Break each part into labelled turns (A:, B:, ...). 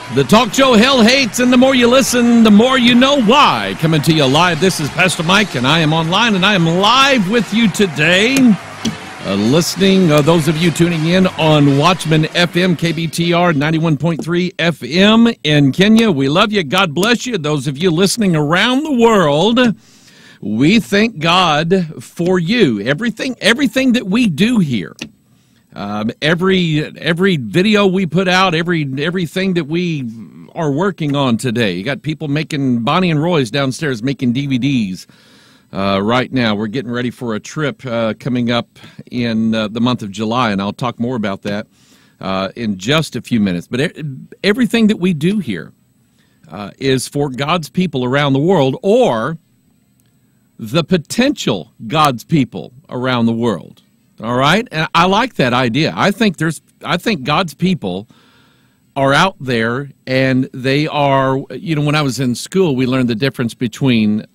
A: The talk show hell hates, and the more you listen, the more you know why. Coming to you live, this is Pastor Mike, and I am online, and I am live with you today. Those of you tuning in on Watchman FM, KBTR 91.3 FM in Kenya, we love you. God bless you. Those of you listening around the world, we thank God for you. Everything that we do here. Every video we put out, everything that we are working on today. You got people making, Bonnie and Roy's downstairs making DVDs right now. We're getting ready for a trip coming up in the month of July, and I'll talk more about that in just a few minutes. But everything that we do here is for God's people around the world, or the potential God's people around the world. All right, and I like that idea. I think God's people are out there, and they are. You know, when I was in school, we learned the difference between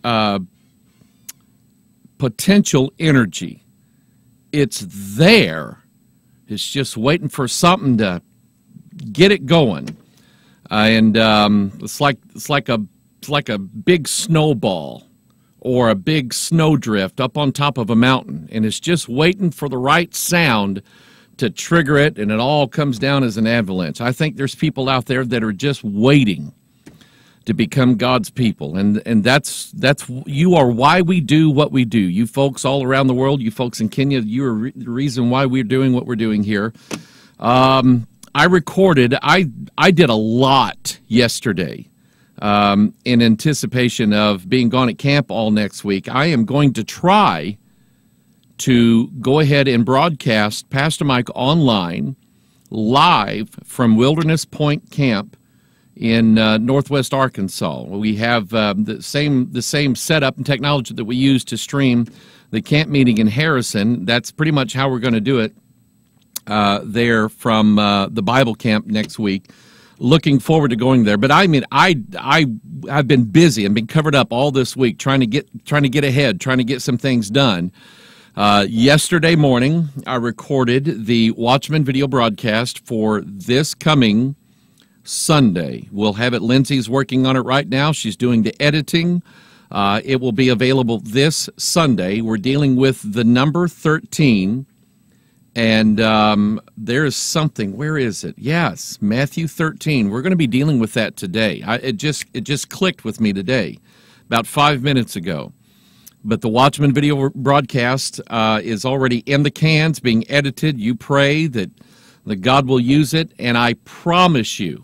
A: potential energy. It's there. It's just waiting for something to get it going, and it's like a big snowball or a big snowdrift up on top of a mountain, and it's just waiting for the right sound to trigger it, and it all comes down as an avalanche. I think there's people out there that are just waiting to become God's people, and that's you are why we do what we do. You folks all around the world, you folks in Kenya, you are the reason why we're doing what we're doing here. I did a lot yesterday. In anticipation of being gone at camp all next week. I am going to try to go ahead and broadcast Pastor Mike online live from Wilderness Point Camp in northwest Arkansas. We have the same setup and technology that we use to stream the camp meeting in Harrison. That's pretty much how we're going to do it there from the Bible camp next week. Looking forward to going there, but I mean, I've been busy and been covered up all this week trying to get ahead, trying to get some things done. Yesterday morning, I recorded the Watchman video broadcast for this coming Sunday. We'll have it. Lindsay's working on it right now. She's doing the editing. It will be available this Sunday. We're dealing with the number 13. And there is something. Where is it? Yes, Matthew 13. We're going to be dealing with that today. It just clicked with me today, about 5 minutes ago. But the Watchman video broadcast is already in the cans, being edited. You pray that God will use it, and I promise you,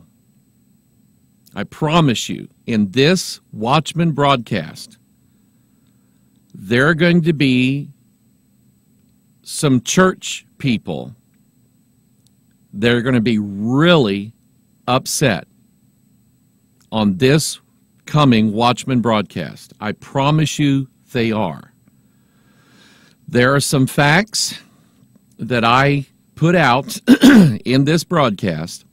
A: in this Watchman broadcast, there are going to be some church people that are going to be really upset on this coming Watchman broadcast. I promise you they are. There are some facts that I put out in this broadcast.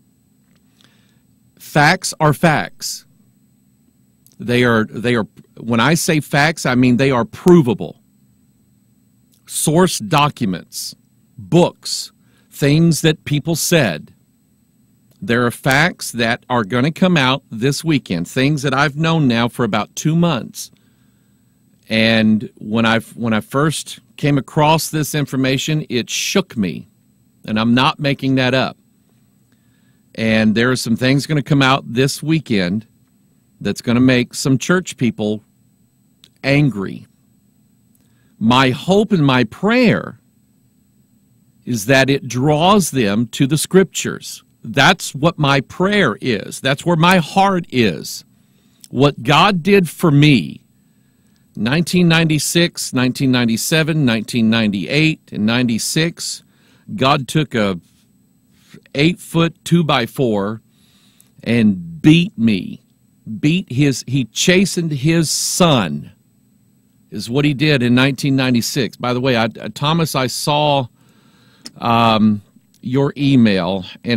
A: Facts are facts. They are, when I say facts, I mean they are provable. Source documents, books, things that people said. There are facts that are going to come out this weekend, things that I've known now for about 2 months. And when I first came across this information, it shook me, and I'm not making that up. And there are some things going to come out this weekend that's going to make some church people angry. My hope and my prayer is that it draws them to the Scriptures. That's what my prayer is. That's where my heart is. What God did for me, 1996, 1997, 1998, and 96, God took a 8-foot 2x4 and beat me. He chastened his son, is what he did in 1996. By the way, Thomas, I saw your email, and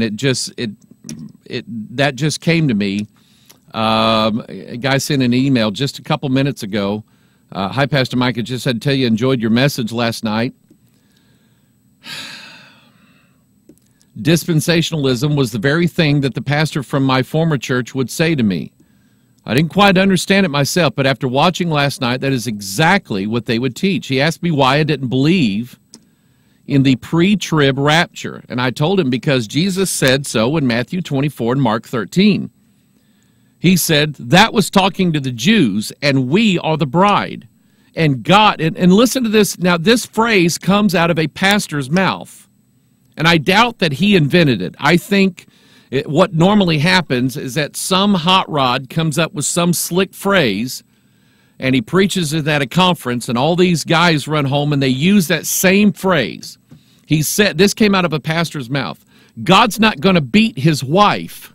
A: that just came to me. A guy sent an email just a couple minutes ago. Hi, Pastor Mike. I just had to tell you, enjoyed your message last night. Dispensationalism was the very thing that the pastor from my former church would say to me. I didn't quite understand it myself, but after watching last night, that is exactly what they would teach. He asked me why I didn't believe in the pre-trib rapture, and I told him because Jesus said so in Matthew 24 and Mark 13. He said that was talking to the Jews, and we are the bride. And God, and listen to this, now this phrase comes out of a pastor's mouth, and I doubt that he invented it. I think what normally happens is that some hot rod comes up with some slick phrase, and he preaches it at a conference, and all these guys run home, and they use that same phrase. He said, this came out of a pastor's mouth, God's not going to beat his wife.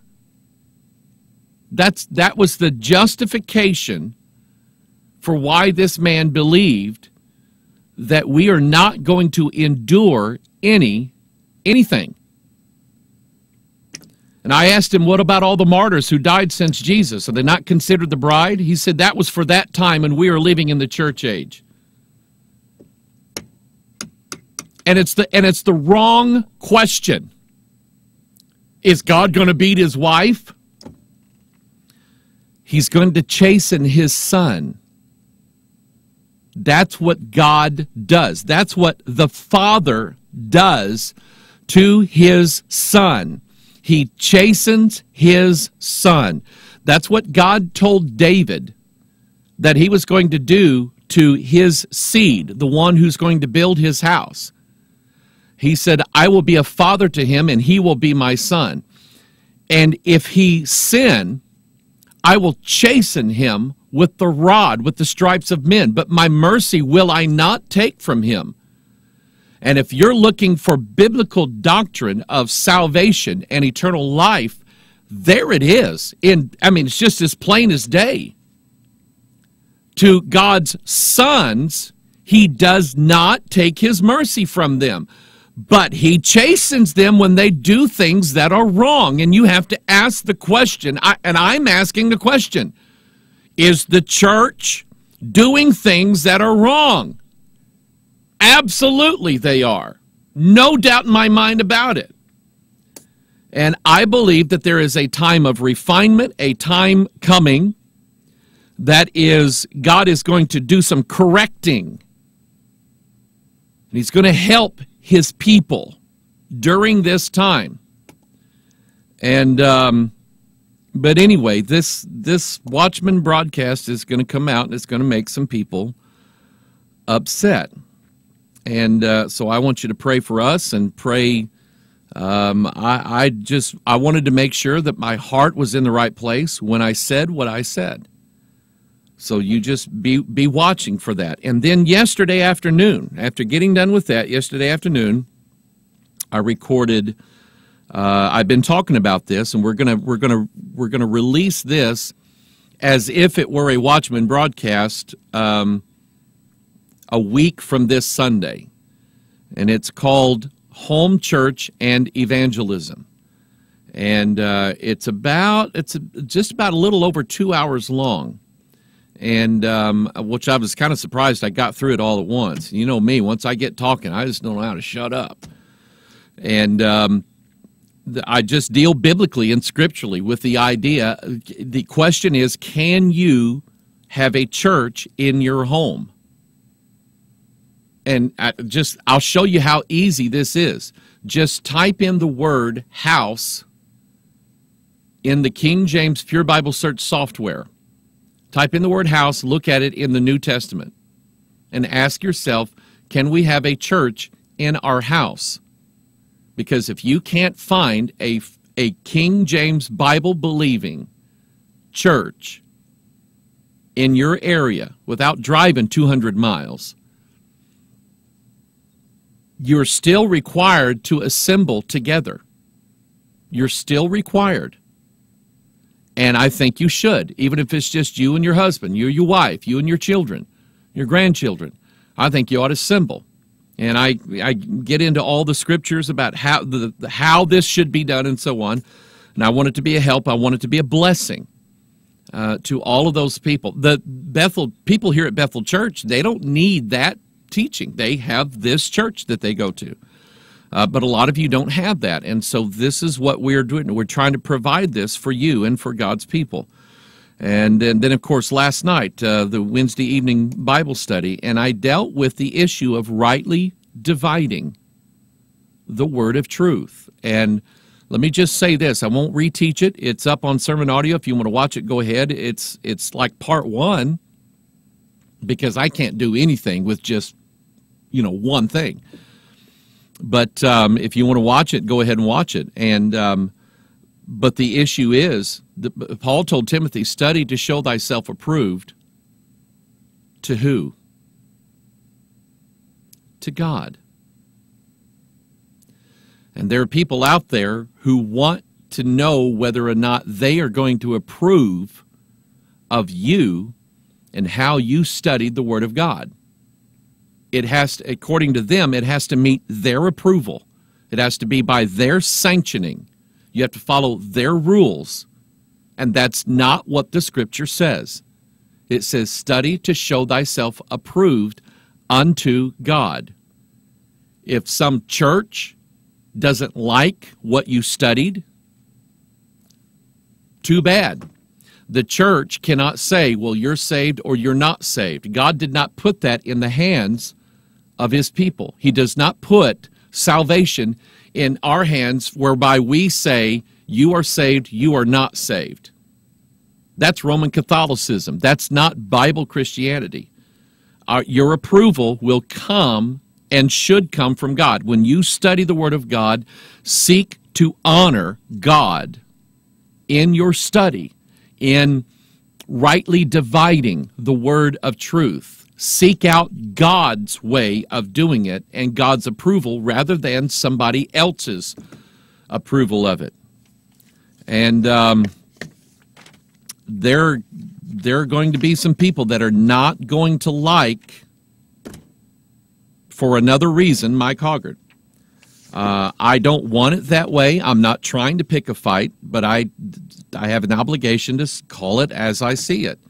A: That was the justification for why this man believed that we are not going to endure anything. And I asked him, what about all the martyrs who died since Jesus? Are they not considered the bride? He said that was for that time, and we are living in the church age. And it's the wrong question. Is God going to beat his wife? He's going to chasten his son. That's what God does. That's what the Father does to his son. He chastens his son. That's what God told David that he was going to do to his seed, the one who's going to build his house. He said, I will be a father to him, and he will be my son. And if he sin, I will chasten him with the rod, with the stripes of men, but my mercy will I not take from him. And if you're looking for biblical doctrine of salvation and eternal life, there it is. It's just as plain as day. To God's sons, he does not take his mercy from them, but he chastens them when they do things that are wrong. And you have to ask the question, and I'm asking the question, is the church doing things that are wrong? Absolutely they are. No doubt in my mind about it. And I believe that there is a time of refinement, a time coming that is, God is going to do some correcting. And he's going to help his people during this time. And, but anyway, this Watchman broadcast is going to come out, and it's going to make some people upset. And so I want you to pray for us and pray. I wanted to make sure that my heart was in the right place when I said what I said. So you just be watching for that. And then yesterday afternoon, after getting done with that, yesterday afternoon, I recorded. I've been talking about this, and we're gonna release this as if it were a Watchman broadcast. A week from this Sunday, and it's called Home Church and Evangelism, and it's just about a little over 2 hours long, and which I was kind of surprised I got through it all at once. You know me, once I get talking, I just don't know how to shut up, and I just deal biblically and scripturally with the idea. The question is, can you have a church in your home? And I'll show you how easy this is. Just type in the word house in the King James Pure Bible Search software. Type in the word house, look at it in the New Testament, and ask yourself, can we have a church in our house? Because if you can't find a King James Bible-believing church in your area without driving 200 miles, you're still required to assemble together. You're still required. And I think you should, even if it's just you and your husband, you and your wife, you and your children, your grandchildren. I think you ought to assemble. And I get into all the scriptures about how this should be done and so on. And I want it to be a help. I want it to be a blessing to all of those people. The people here at Bethel Church, they don't need that teaching. They have this church that they go to. But a lot of you don't have that. And so this is what we're doing. We're trying to provide this for you and for God's people. And then, of course, last night, the Wednesday evening Bible study, and I dealt with the issue of rightly dividing the word of truth. And let me just say this. I won't reteach it. It's up on sermon audio. If you want to watch it, go ahead. It's like part one, because I can't do anything with just, one thing. But if you want to watch it, go ahead and watch it. And but the issue is, Paul told Timothy, study to show thyself approved. To who? To God. And there are people out there who want to know whether or not they are going to approve of you and how you studied the Word of God. It has to, according to them, it has to meet their approval. It has to be by their sanctioning. You have to follow their rules. And that's not what the Scripture says. It says, study to show thyself approved unto God. If some church doesn't like what you studied, too bad. The church cannot say, well, you're saved or you're not saved. God did not put that in the hands of his people. He does not put salvation in our hands whereby we say, you are saved, you are not saved. That's Roman Catholicism. That's not Bible Christianity. Your approval will come and should come from God. When you study the Word of God, seek to honor God in your study, in rightly dividing the word of truth. Seek out God's way of doing it and God's approval rather than somebody else's approval of it. And there are going to be some people that are not going to like, for another reason, Mike Hoggard. I don't want it that way. I'm not trying to pick a fight, but I have an obligation to call it as I see it.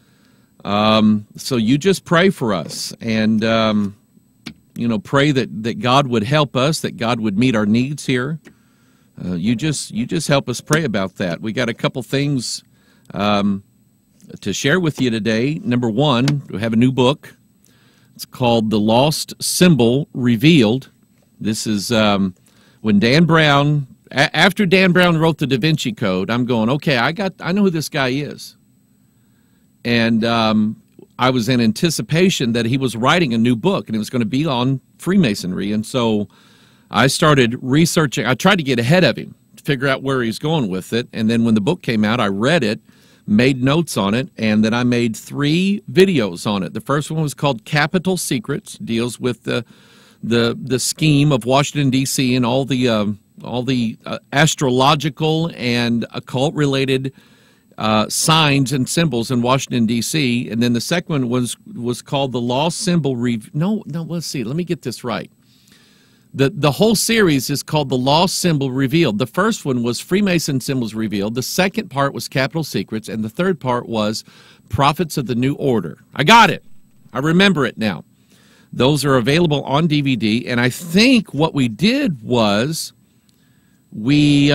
A: So you just pray for us and, pray that God would help us, that God would meet our needs here. You just help us pray about that. We got a couple things to share with you today. Number one, we have a new book. It's called The Lost Symbol Revealed. This is when Dan Brown, after Dan Brown wrote the Da Vinci Code, I'm going, okay, I know who this guy is. And I was in anticipation that he was writing a new book, and it was going to be on Freemasonry. And so I started researching. I tried to get ahead of him to figure out where he's going with it. And then when the book came out, I read it, made notes on it, and then I made 3 videos on it. The first one was called Capital Secrets, deals with the scheme of Washington, D.C. and all the astrological and occult-related signs and symbols in Washington, D.C. And then the second one was called The Lost Symbol No, let's see. Let me get this right. The whole series is called The Lost Symbol Revealed. The first one was Freemason Symbols Revealed. The second part was Capital Secrets. And the third part was Prophets of the New Order. I got it. I remember it now. Those are available on DVD. And I think what we did was we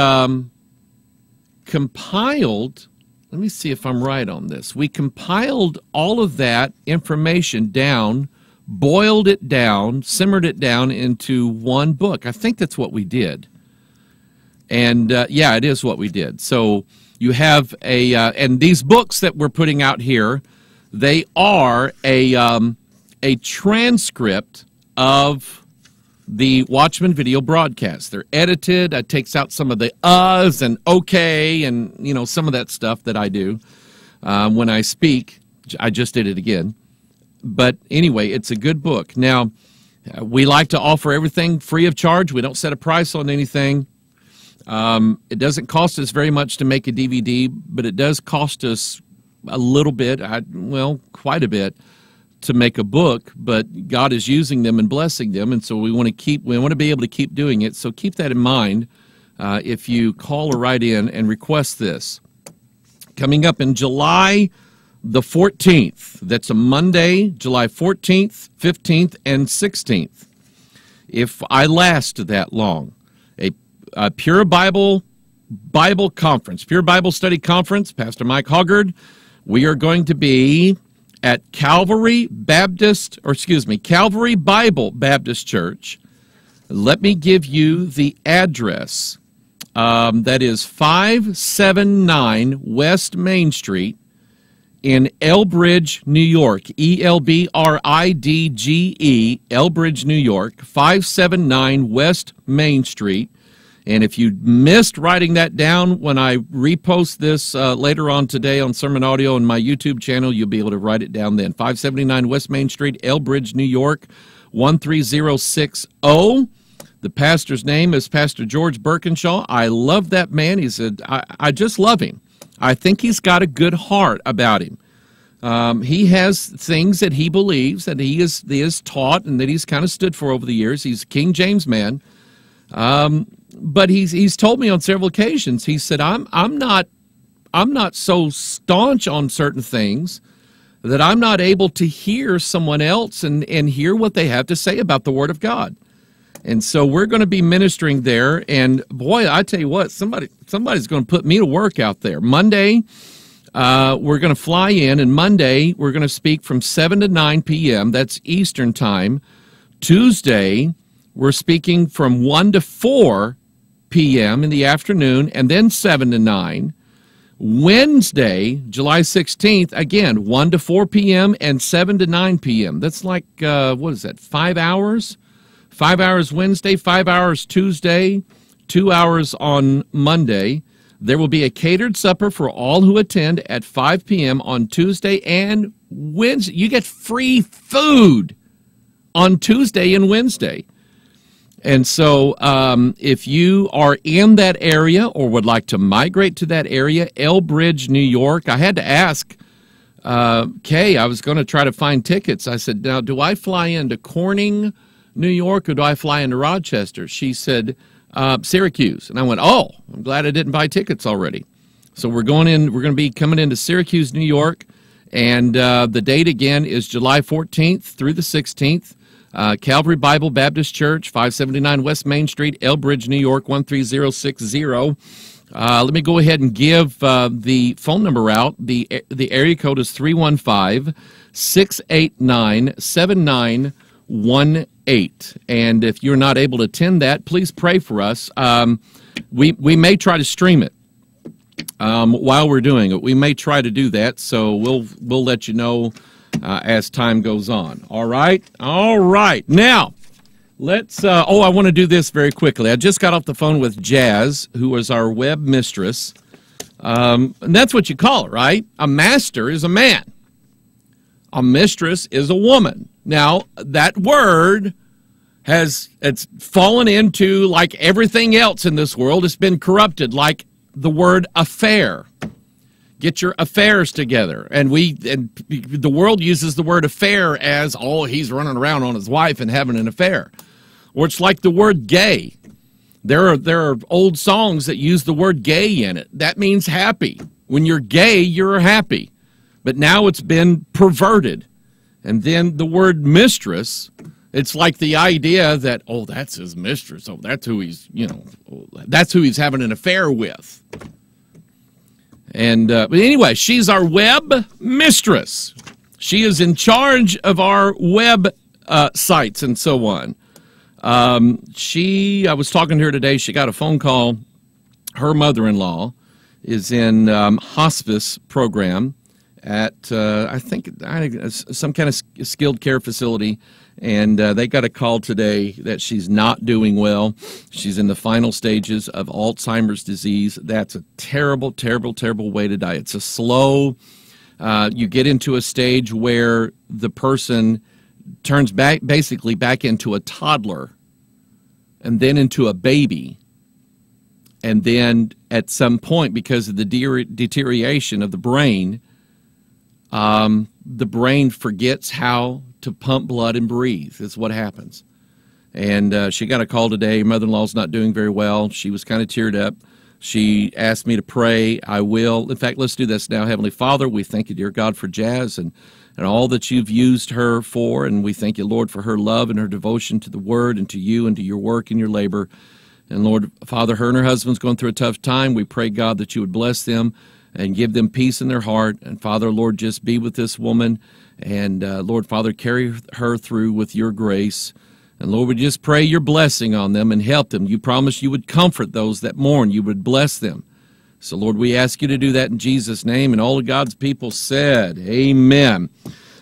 A: compiled, let me see if I'm right on this. We compiled all of that information down, boiled it down, simmered it down into one book. I think that's what we did. And yeah, it is what we did. So you have and these books that we're putting out here, they are a transcript of the Watchman video broadcast. They're edited. It takes out some of the uhs and okay and, some of that stuff that I do when I speak. I just did it again. But anyway, it's a good book. Now, we like to offer everything free of charge. We don't set a price on anything. It doesn't cost us very much to make a DVD, but it does cost us a little bit, quite a bit, to make a book. But God is using them and blessing them, and so we want to be able to keep doing it. So keep that in mind if you call or write in and request this. Coming up in July the 14th, that's a Monday, July 14th, 15th, and 16th, if I last that long. A Pure Bible Conference, Pure Bible Study Conference, Pastor Mike Hoggard. We are going to be at Calvary Bible Baptist Church. Let me give you the address. That is 579 West Main Street in Elbridge, New York. Elbridge, Elbridge, New York. 579 West Main Street. And if you missed writing that down, when I repost this later on today on Sermon Audio on my YouTube channel, you'll be able to write it down then. 579 West Main Street, Elbridge, New York, 13060. The pastor's name is Pastor George Birkinshaw. I love that man. He said, I just love him. I think he's got a good heart about him. He has things that he believes, that he is taught, and that he's kind of stood for over the years. He's a King James man. But he's told me on several occasions, he said, I'm not so staunch on certain things that I'm not able to hear someone else and hear what they have to say about the Word of God. And so we're going to be ministering there, and boy, I tell you what, somebody's going to put me to work out there. Monday, we're going to fly in, and Monday we're going to speak from 7 to 9 p.m. That's Eastern Time. Tuesday, we're speaking from 1 to 4 p.m. in the afternoon, and then 7 to 9. Wednesday, July 16th, again, 1 to 4 p.m. and 7 to 9 p.m. That's like, what is that, 5 hours? 5 hours Wednesday, 5 hours Tuesday, 2 hours on Monday. There will be a catered supper for all who attend at 5 p.m. on Tuesday and Wednesday. You get free food on Tuesday and Wednesday. And so if you are in that area or would like to migrate to that area, Elbridge, New York, I had to ask Kay, I was going to try to find tickets. I said, now, do I fly into Corning, New York, or do I fly into Rochester? She said, Syracuse. And I went, oh, I'm glad I didn't buy tickets already. So we're going to be coming into Syracuse, New York, and the date again is July 14th through the 16th. Calvary Bible Baptist Church, 579 West Main Street, Elbridge, New York, 13060. Let me go ahead and give the phone number out. The area code is 315-689-7918. And if you're not able to attend that, please pray for us. We may try to stream it while we're doing it. We may try to do that, so we'll let you know as time goes on. All right? All right. Now, let's, I want to do this very quickly. I just got off the phone with Jazz, who is our web mistress. And that's what you call it, right? A master is a man. A mistress is a woman. Now, that word it's fallen into, like everything else in this world, it's been corrupted, like the word affair. Get your affairs together. And the world uses the word affair as, oh, he's running around on his wife and having an affair. Or it's like the word gay. There are old songs that use the word gay in it. That means happy. When you're gay, you're happy. But now it's been perverted. And then the word mistress, it's like the idea that, oh, that's his mistress. Oh, that's who he's having an affair with. And but anyway, she's our web mistress. She is in charge of our web sites and so on. I was talking to her today. She got a phone call. Her mother-in-law is in hospice program at, I think, some kind of skilled care facility. And they got a call today that she's not doing well. She's in the final stages of Alzheimer's disease. That's a terrible, terrible, terrible way to die. It's a slow, you get into a stage where the person turns basically back into a toddler and then into a baby. And then at some point, because of the deterioration of the brain forgets how to pump blood and breathe. That's what happens. And she got a call today. Her mother-in-law's not doing very well. She was kind of teared up. She asked me to pray. I will. In fact, let's do this now. Heavenly Father, we thank you, dear God, for Jazz and all that you've used her for. And we thank you, Lord, for her love and her devotion to the word and to you and to your work and your labor. And Lord, Father, her and her husband's going through a tough time. We pray, God, that you would bless them and give them peace in their heart. And Father, Lord, just be with this woman. And Lord, Father, carry her through with your grace. And Lord, we just pray your blessing on them and help them. You promised you would comfort those that mourn. You would bless them. So, Lord, we ask you to do that in Jesus' name. And all of God's people said, amen.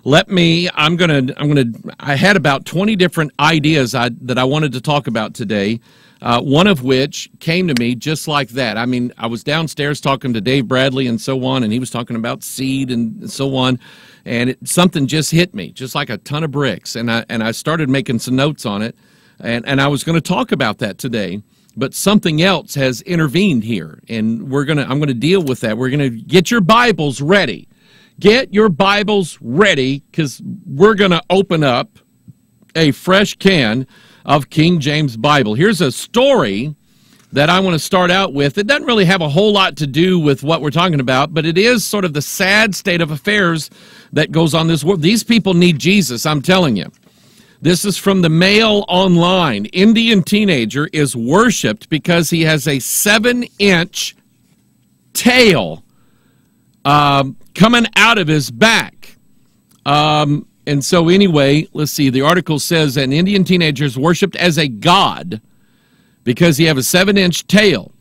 A: I had about 20 different ideas that I wanted to talk about today. One of which came to me just like that. I mean, I was downstairs talking to Dave Bradley and so on, and he was talking about seed and so on. And something just hit me, just like a ton of bricks. And I started making some notes on it. And I was going to talk about that today. But something else has intervened here. And I'm going to deal with that. We're going to get your Bibles ready. Get your Bibles ready, because we're going to open up a fresh can of King James Bible. Here's a story that I want to start out with. It doesn't really have a whole lot to do with what we're talking about, but it is sort of the sad state of affairs that goes on in this world. These people need Jesus, I'm telling you. This is from the Mail Online. Indian teenager is worshipped because he has a 7-inch tail coming out of his back. And so anyway, let's see. The article says an Indian teenager is worshipped as a god because he has a 7-inch tail.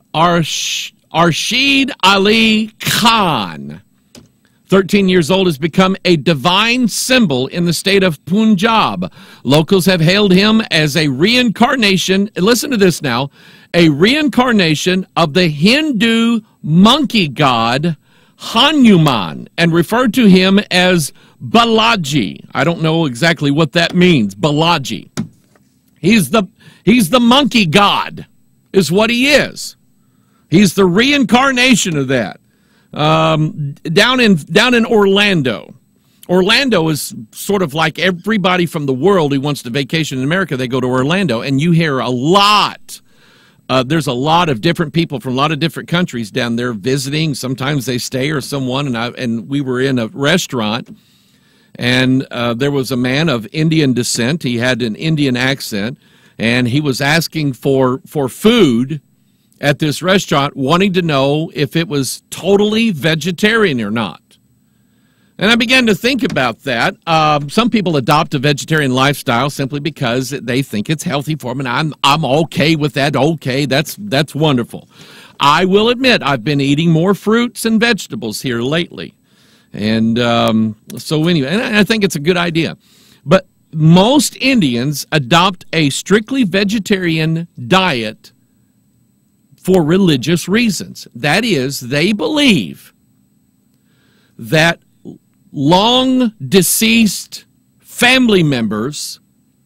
A: Arshid Ali Khan, 13 years old, has become a divine symbol in the state of Punjab. Locals have hailed him as a reincarnation, listen to this now, a reincarnation of the Hindu monkey god Hanuman, and referred to him as Balaji. I don't know exactly what that means, Balaji. He's the monkey god, is what he is. He's the reincarnation of that. Down in Orlando. Orlando is sort of like everybody from the world who wants to vacation in America. They go to Orlando, and you hear a lot. There's a lot of different people from a lot of different countries down there visiting. Sometimes they stay or someone. And we were in a restaurant, and there was a man of Indian descent. He had an Indian accent, and he was asking for food at this restaurant, wanting to know if it was totally vegetarian or not. And I began to think about that. Some people adopt a vegetarian lifestyle simply because they think it's healthy for them, and I'm okay with that. Okay, that's wonderful. I will admit I've been eating more fruits and vegetables here lately. And so anyway, and I think it's a good idea. But most Indians adopt a strictly vegetarian diet for religious reasons. That is, they believe that long deceased family members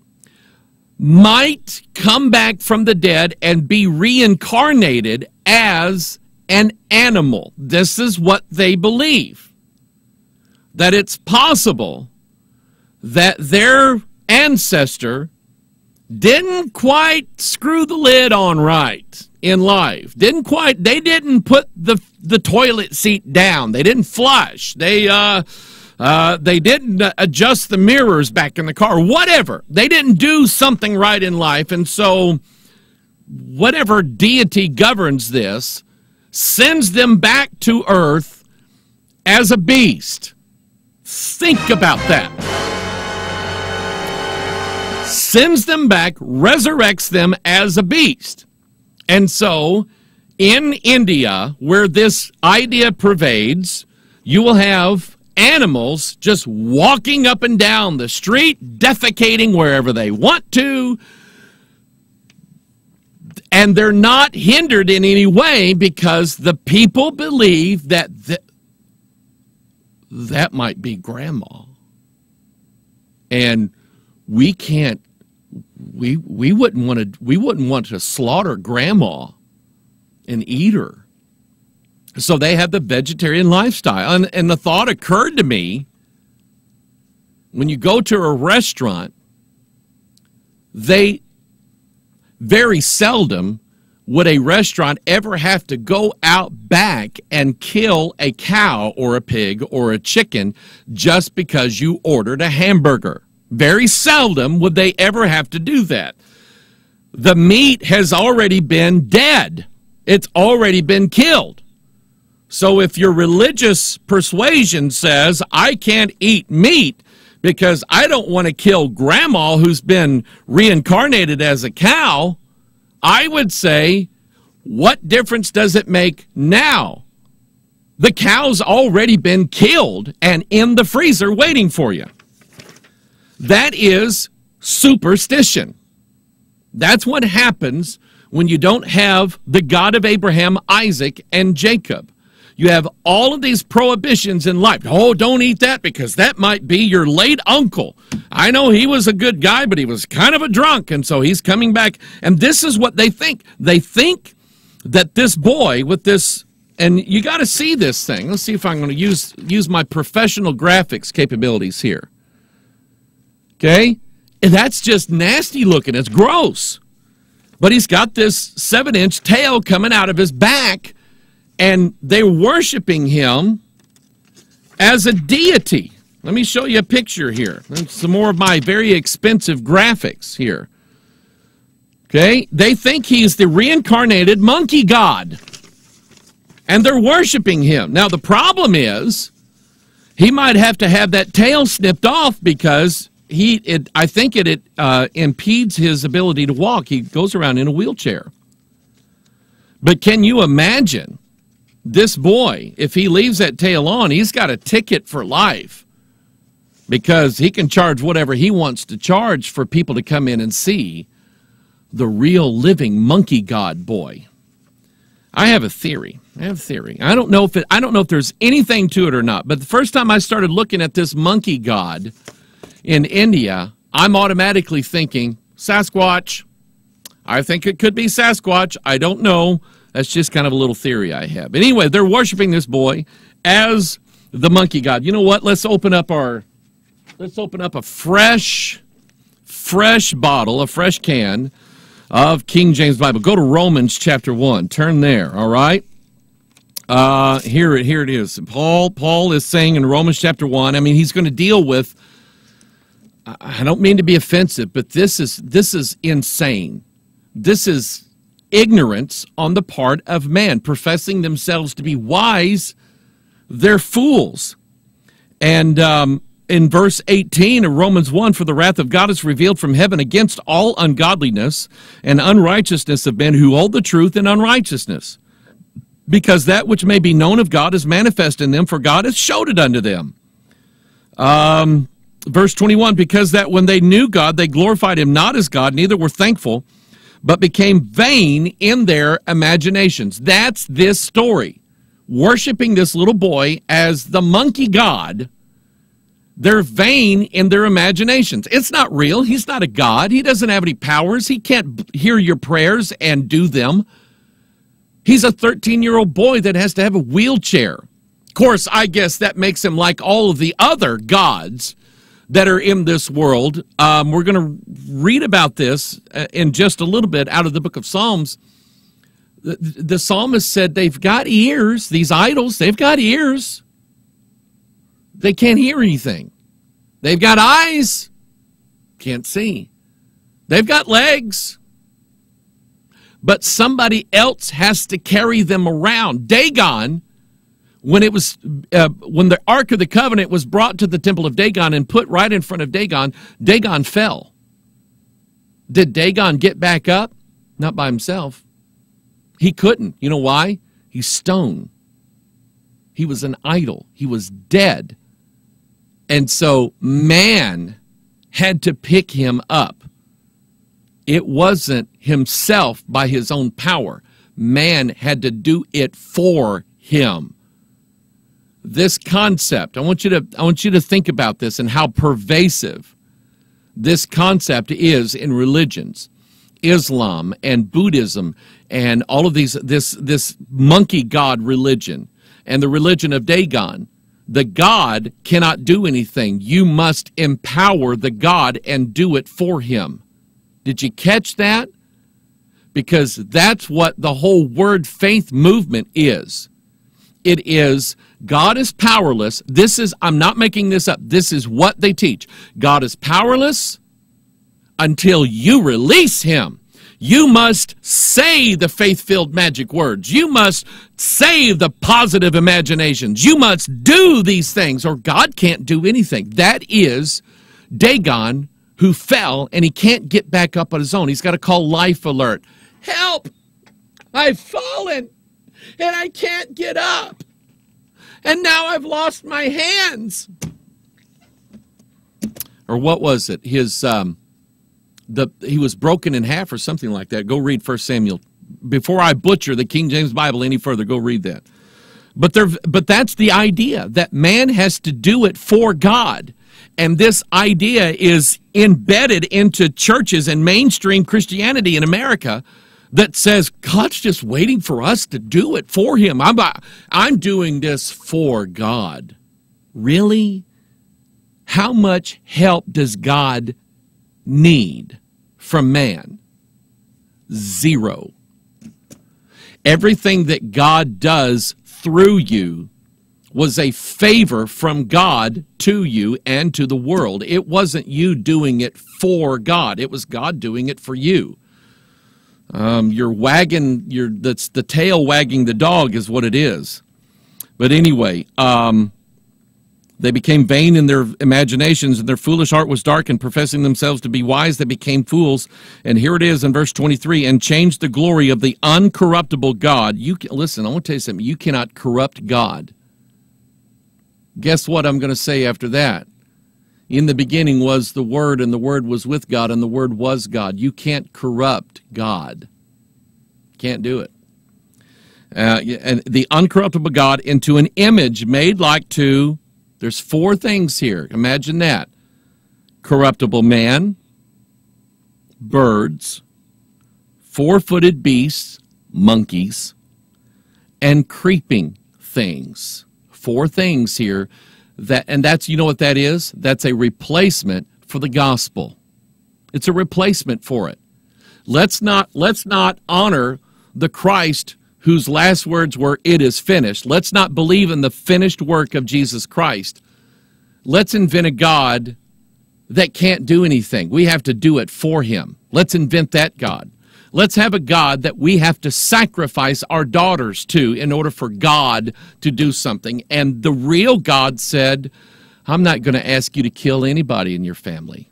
A: might come back from the dead and be reincarnated as an animal. This is what they believe. That it's possible that their ancestor didn't quite screw the lid on right in life. They didn't put the toilet seat down. They didn't flush. They didn't adjust the mirrors back in the car. Whatever. They didn't do something right in life. And so whatever deity governs this sends them back to earth as a beast. Think about that. Sends them back, resurrects them as a beast. And so, in India, where this idea pervades, you will have animals just walking up and down the street, defecating wherever they want to, and they're not hindered in any way because the people believe that that might be grandma. And we can't, we wouldn't want to slaughter grandma and eat her. So they have the vegetarian lifestyle. And the thought occurred to me, when you go to a restaurant, they very seldom would a restaurant ever have to go out back and kill a cow or a pig or a chicken just because you ordered a hamburger? Very seldom would they ever have to do that. The meat has already been dead. It's already been killed. So if your religious persuasion says, I can't eat meat because I don't want to kill grandma who's been reincarnated as a cow, I would say, what difference does it make now? The cow's already been killed and in the freezer waiting for you. That is superstition. That's what happens when you don't have the God of Abraham, Isaac, and Jacob. You have all of these prohibitions in life. Oh, don't eat that because that might be your late uncle. I know he was a good guy, but he was kind of a drunk, and so he's coming back. And this is what they think. They think that this boy with this, and you got to see this thing. Let's see if I'm going to use my professional graphics capabilities here. Okay? And that's just nasty looking. It's gross. But he's got this 7-inch tail coming out of his back, and they're worshiping him as a deity. Let me show you a picture here. Some more of my very expensive graphics here. Okay? They think he's the reincarnated monkey god, and they're worshiping him. Now, the problem is he might have to have that tail snipped off because I think it impedes his ability to walk. He goes around in a wheelchair. But can you imagine this boy, if he leaves that tail on, he's got a ticket for life because he can charge whatever he wants to charge for people to come in and see the real living monkey god boy. I have a theory. I don't know if there's anything to it or not, but the first time I started looking at this monkey god in India, I'm automatically thinking Sasquatch. I think it could be Sasquatch. I don't know. That's just kind of a little theory I have. But anyway, they're worshiping this boy as the monkey god. You know what? Let's open up a fresh bottle, a fresh can of King James Bible. Go to Romans chapter 1. Turn there, all right? Here it is. Paul is saying in Romans chapter 1, I mean, he's going to deal with, I don't mean to be offensive, but this is insane. This is ignorance on the part of man, professing themselves to be wise. They're fools. And in verse 18 of Romans 1, for the wrath of God is revealed from heaven against all ungodliness and unrighteousness of men who hold the truth in unrighteousness, because that which may be known of God is manifest in them, for God has showed it unto them. Verse 21, because that when they knew God, they glorified him not as God, neither were thankful, but became vain in their imaginations. That's this story. Worshiping this little boy as the monkey god, they're vain in their imaginations. It's not real. He's not a god. He doesn't have any powers. He can't hear your prayers and do them. He's a 13-year-old boy that has to have a wheelchair. Of course, I guess that makes him like all of the other gods that are in this world. We're going to read about this in just a little bit out of the book of Psalms. The psalmist said they've got ears, these idols, they've got ears. They can't hear anything. They've got eyes, can't see. They've got legs, but somebody else has to carry them around. Dagon, when the Ark of the Covenant was brought to the temple of Dagon and put right in front of Dagon, Dagon fell. Did Dagon get back up? Not by himself. He couldn't. You know why? He's stone. He was an idol. He was dead. And so man had to pick him up. It wasn't himself by his own power. Man had to do it for him. This concept, I want you to think about this and how pervasive this concept is in religions. Islam and Buddhism and all of this monkey god religion and the religion of Dagon. The god cannot do anything. You must empower the god and do it for him. Did you catch that? because that's what the whole word faith movement is. It is God is powerless. This is, I'm not making this up. This is what they teach. God is powerless until you release him. You must say the faith-filled magic words. You must say the positive imaginations. You must do these things, or God can't do anything. That is Dagon, who fell, and he can't get back up on his own. He's got to call Life Alert. Help! I've fallen, and I can't get up. And now I've lost my hands. Or what was it? His... he was broken in half or something like that. Go read 1 Samuel. Before I butcher the King James Bible any further, go read that. But that's the idea, that man has to do it for God. And this idea is embedded into churches and mainstream Christianity in America that says God's just waiting for us to do it for him. I'm doing this for God. Really? How much help does God need from man? Zero. Everything that God does through you was a favor from God to you and to the world. It wasn't you doing it for God. It was God doing it for you. That's the tail wagging the dog is what it is. But anyway, they became vain in their imaginations, and their foolish heart was darkened. Professing themselves to be wise, they became fools. And here it is in verse 23, and changed the glory of the uncorruptible God. Listen, I want to tell you something. You cannot corrupt God. Guess what I'm going to say after that? In the beginning was the Word, and the Word was with God, and the Word was God. You can't corrupt God. Can't do it. And the uncorruptible God into an image made like to... There's four things here. Imagine that. Corruptible man, birds, four-footed beasts, monkeys, and creeping things. Four things here. And that's, you know what that is? That's a replacement for the gospel. It's a replacement for it. Let's not honor the Christ whose last words were, "It is finished." Let's not believe in the finished work of Jesus Christ. Let's invent a God that can't do anything. We have to do it for him. Let's invent that God. Let's have a God that we have to sacrifice our daughters to in order for God to do something. And the real God said, I'm not going to ask you to kill anybody in your family.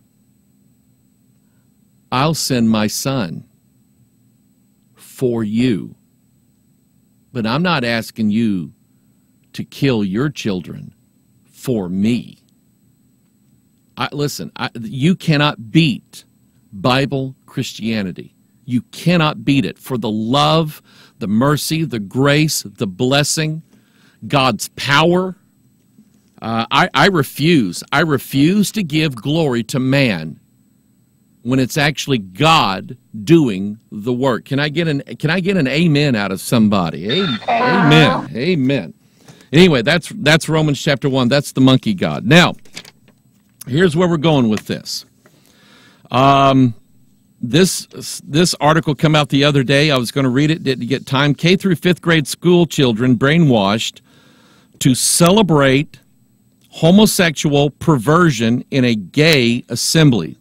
A: I'll send my son for you. But I'm not asking you to kill your children for me. Listen, you cannot beat Bible Christianity. You cannot beat it for the love, the mercy, the grace, the blessing, God's power. I refuse to give glory to man when it's actually God doing the work. Can I get an amen out of somebody? Amen. Amen. Anyway, that's Romans chapter 1. That's the monkey god. Now, here's where we're going with this. This article came out the other day. I was going to read it, didn't get time. K through 5th grade school children brainwashed to celebrate homosexual perversion in a gay assembly.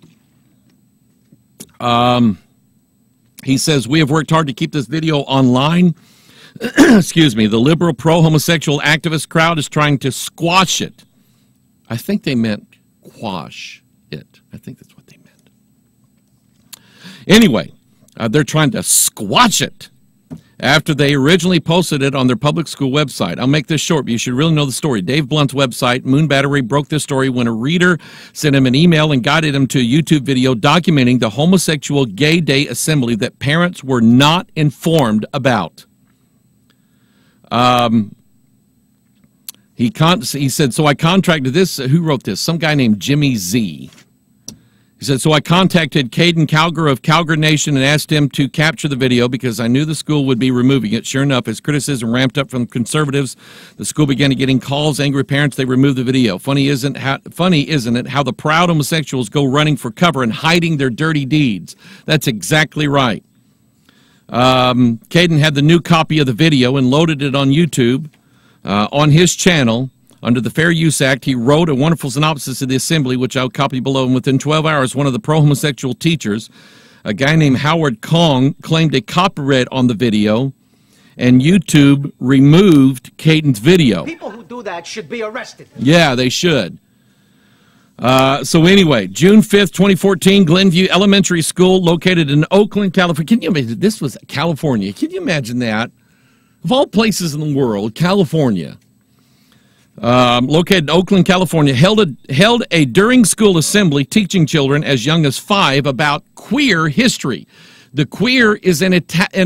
A: He says, we have worked hard to keep this video online. Excuse me. The liberal pro-homosexual activist crowd is trying to squash it. I think they meant quash it. I think that's what they meant. Anyway, they're trying to squash it after they originally posted it on their public school website. I'll make this short, but you should really know the story. Dave Blunt's website, Moon Battery, broke this story when a reader sent him an email and guided him to a YouTube video documenting the homosexual gay day assembly that parents were not informed about. He said, so I contracted this. Who wrote this? Some guy named Jimmy Z. He said, so I contacted Caden Calgar of Calgar Nation and asked him to capture the video because I knew the school would be removing it. Sure enough, as criticism ramped up from conservatives, the school began getting calls, angry parents, they removed the video. Funny isn't it, how the proud homosexuals go running for cover and hiding their dirty deeds? That's exactly right. Caden had the new copy of the video and loaded it on YouTube on his channel. Under the Fair Use Act, he wrote a wonderful synopsis of the assembly, which I'll copy below. And within 12 hours, one of the pro-homosexual teachers, a guy named Howard Kong, claimed a copyright on the video, and YouTube removed Caden's video.
B: People who do that should be arrested.
A: Yeah, they should. So anyway, June 5th, 2014, Glenview Elementary School, located in Oakland, California. Can you imagine? This was California. Can you imagine that? Of all places in the world, California. Located in Oakland, California, held a during-school assembly teaching children as young as 5 about queer history. The queer is what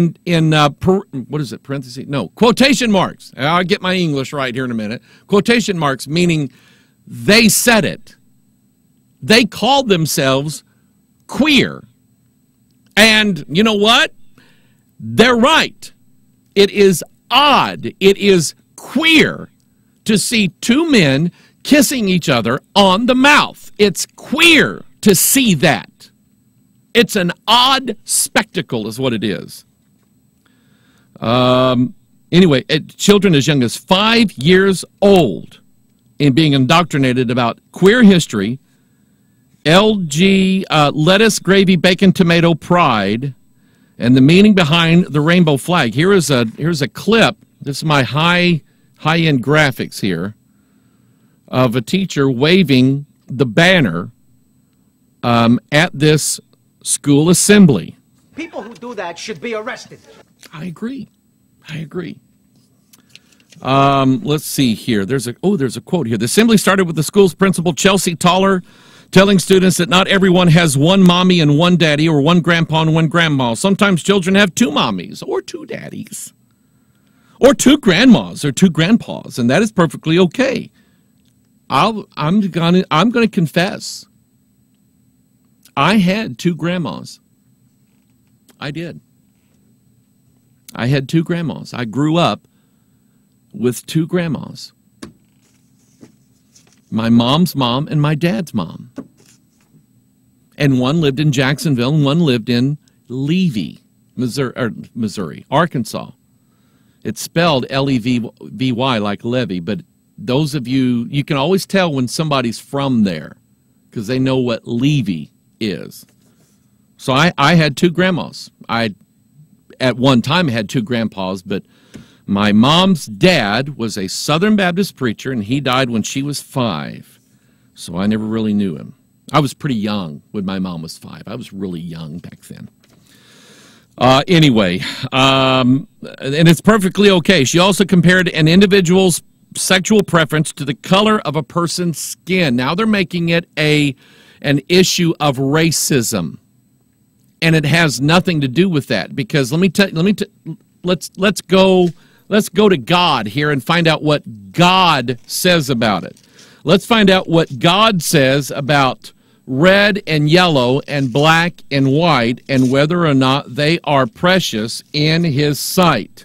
A: is it, parentheses? No, quotation marks. I'll get my English right here in a minute. Quotation marks, meaning they said it. They called themselves queer. And you know what? They're right. It is odd. It is queer to see two men kissing each other on the mouth. It's queer to see that. It's an odd spectacle is what it is. Anyway, children as young as 5 years old in being indoctrinated about queer history, LG, lettuce, gravy, bacon, tomato, pride, and the meaning behind the rainbow flag. Here's a clip. This is my high-end graphics here of a teacher waving the banner at this school assembly.
B: People who do that should be arrested.
A: I agree. Let's see here. There's a quote here. The assembly started with the school's principal, Chelsea Toller, telling students that not everyone has one mommy and one daddy, or one grandpa and one grandma. Sometimes children have two mommies or two daddies, or two grandmas or two grandpas, and that is perfectly okay. I'm gonna confess. I had two grandmas. I did. I had two grandmas. I grew up with two grandmas. My mom's mom and my dad's mom. And one lived in Jacksonville and one lived in Levy, Missouri, Arkansas. It's spelled L-E-V-Y like Levy, but those of you can always tell when somebody's from there because they know what Levy is. So I had two grandmas. At one time had two grandpas, but my mom's dad was a Southern Baptist preacher, and he died when she was 5. So I never really knew him. I was pretty young when my mom was 5. I was really young back then. Anyway, and it's perfectly okay. She also compared an individual's sexual preference to the color of a person's skin. Now they're making it an issue of racism, and it has nothing to do with that. Because let's go to God here and find out what God says about it. Let's find out what God says about red and yellow and black and white, and whether or not they are precious in His sight.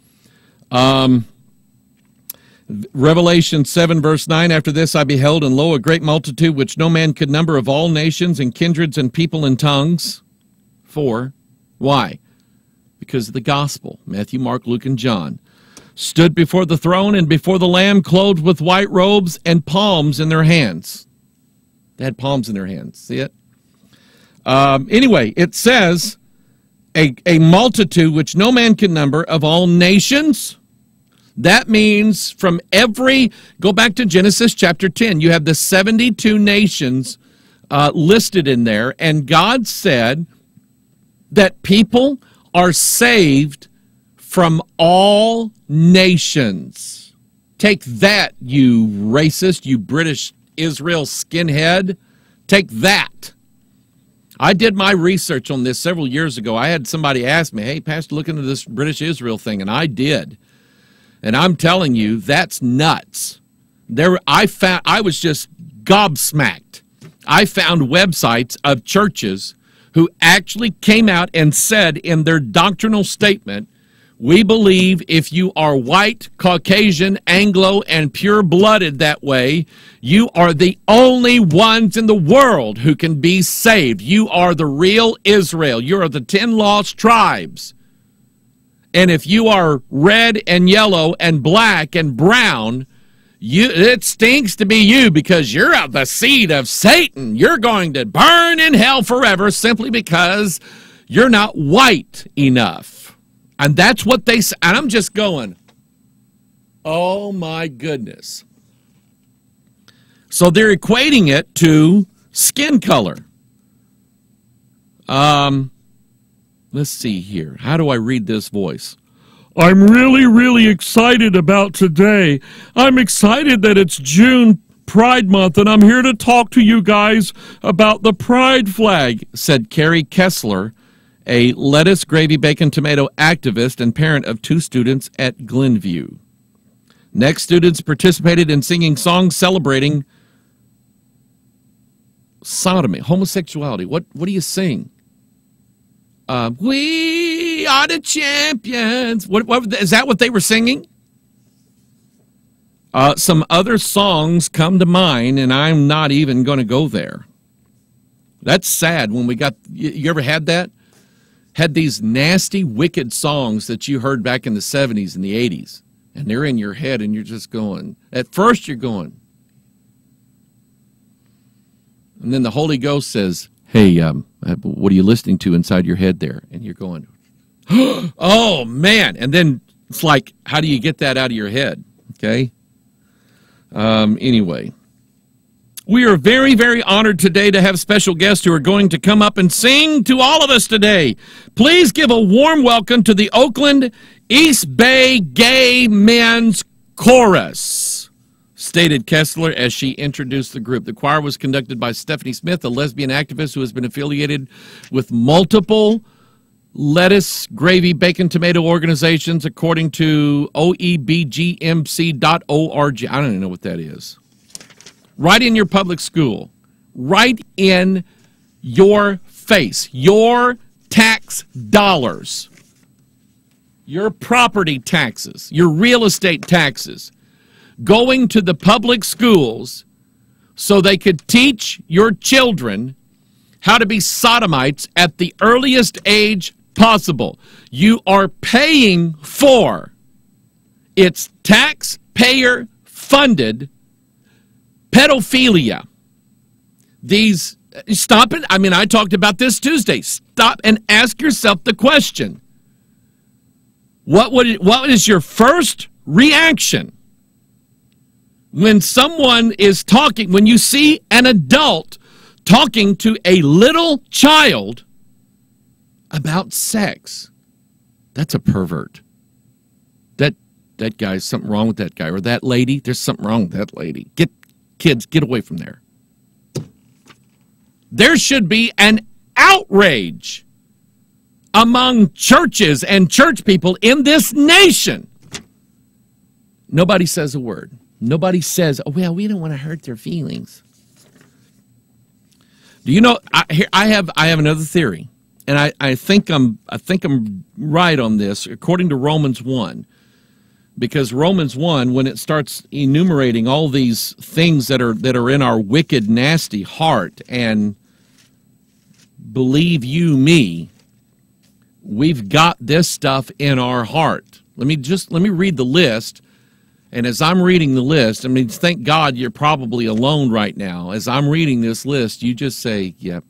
A: Revelation 7, verse 9, after this I beheld, and lo, a great multitude, which no man could number, of all nations and kindreds and people and tongues. 4. Why? Because of the gospel. Matthew, Mark, Luke, and John. Stood before the throne and before the Lamb, clothed with white robes and palms in their hands. They had palms in their hands. See it? Anyway, it says, a multitude which no man can number, of all nations. That means from go back to Genesis chapter 10. You have the 72 nations listed in there, and God said that people are saved from all nations. Take that, you racist, you British Israel skinhead. Take that. I did my research on this several years ago. I had somebody ask me, hey, Pastor, look into this British Israel thing, and I did. And I'm telling you, that's nuts. I was just gobsmacked. I found websites of churches who actually came out and said in their doctrinal statement, we believe if you are white, Caucasian, Anglo, and pure-blooded that way, you are the only ones in the world who can be saved. You are the real Israel. You are the 10 lost tribes. And if you are red and yellow and black and brown, it stinks to be you because you're of the seed of Satan. You're going to burn in hell forever simply because you're not white enough. And that's what they say. And I'm just going, oh my goodness. So they're equating it to skin color. Let's see here. How do I read this voice? I'm really, really excited about today. I'm excited that it's June Pride Month, and I'm here to talk to you guys about the pride flag, said Carrie Kessler, a lettuce, gravy, bacon, tomato activist and parent of 2 students at Glenview. Next, students participated in singing songs celebrating sodomy, homosexuality. What do you sing? We are the champions. What is that? What they were singing? Some other songs come to mind, and I'm not even going to go there. That's sad. When we got, you ever had that? Had these nasty, wicked songs that you heard back in the 70s and the 80s, and they're in your head, and you're just going. At first, you're going, and then the Holy Ghost says, hey, what are you listening to inside your head there? And you're going, oh, man. And then it's like, how do you get that out of your head? Okay? Anyway, we are very, very honored today to have special guests who are going to come up and sing to all of us today. Please give a warm welcome to the Oakland East Bay Gay Men's Chorus, stated Kessler as she introduced the group. The choir was conducted by Stephanie Smith, a lesbian activist who has been affiliated with multiple lettuce, gravy, bacon, tomato organizations, according to oebgmc.org. I don't even know what that is. Right in your public school. Right in your face. Your tax dollars. Your property taxes. Your real estate taxes. Going to the public schools so they could teach your children how to be sodomites at the earliest age possible. You are paying for, it's taxpayer-funded pedophilia. Stop it. I mean, I talked about this Tuesday. Stop and ask yourself the question. What is your first reaction when someone is talking, when you see an adult talking to a little child about sex? That's a pervert. That guy's something wrong with that guy, or that lady, there's something wrong with that lady. Kids, get away from there. There should be an outrage among churches and church people in this nation. Nobody says a word. Nobody says, oh, well, we don't want to hurt their feelings. Do you know, I have another theory, and I think I'm right on this, according to Romans 1. Because Romans 1, when it starts enumerating all these things that are in our wicked, nasty heart, and believe you me, we've got this stuff in our heart. Let me read the list. And as I'm reading the list, I mean, thank God you're probably alone right now. As I'm reading this list, you just say, yep,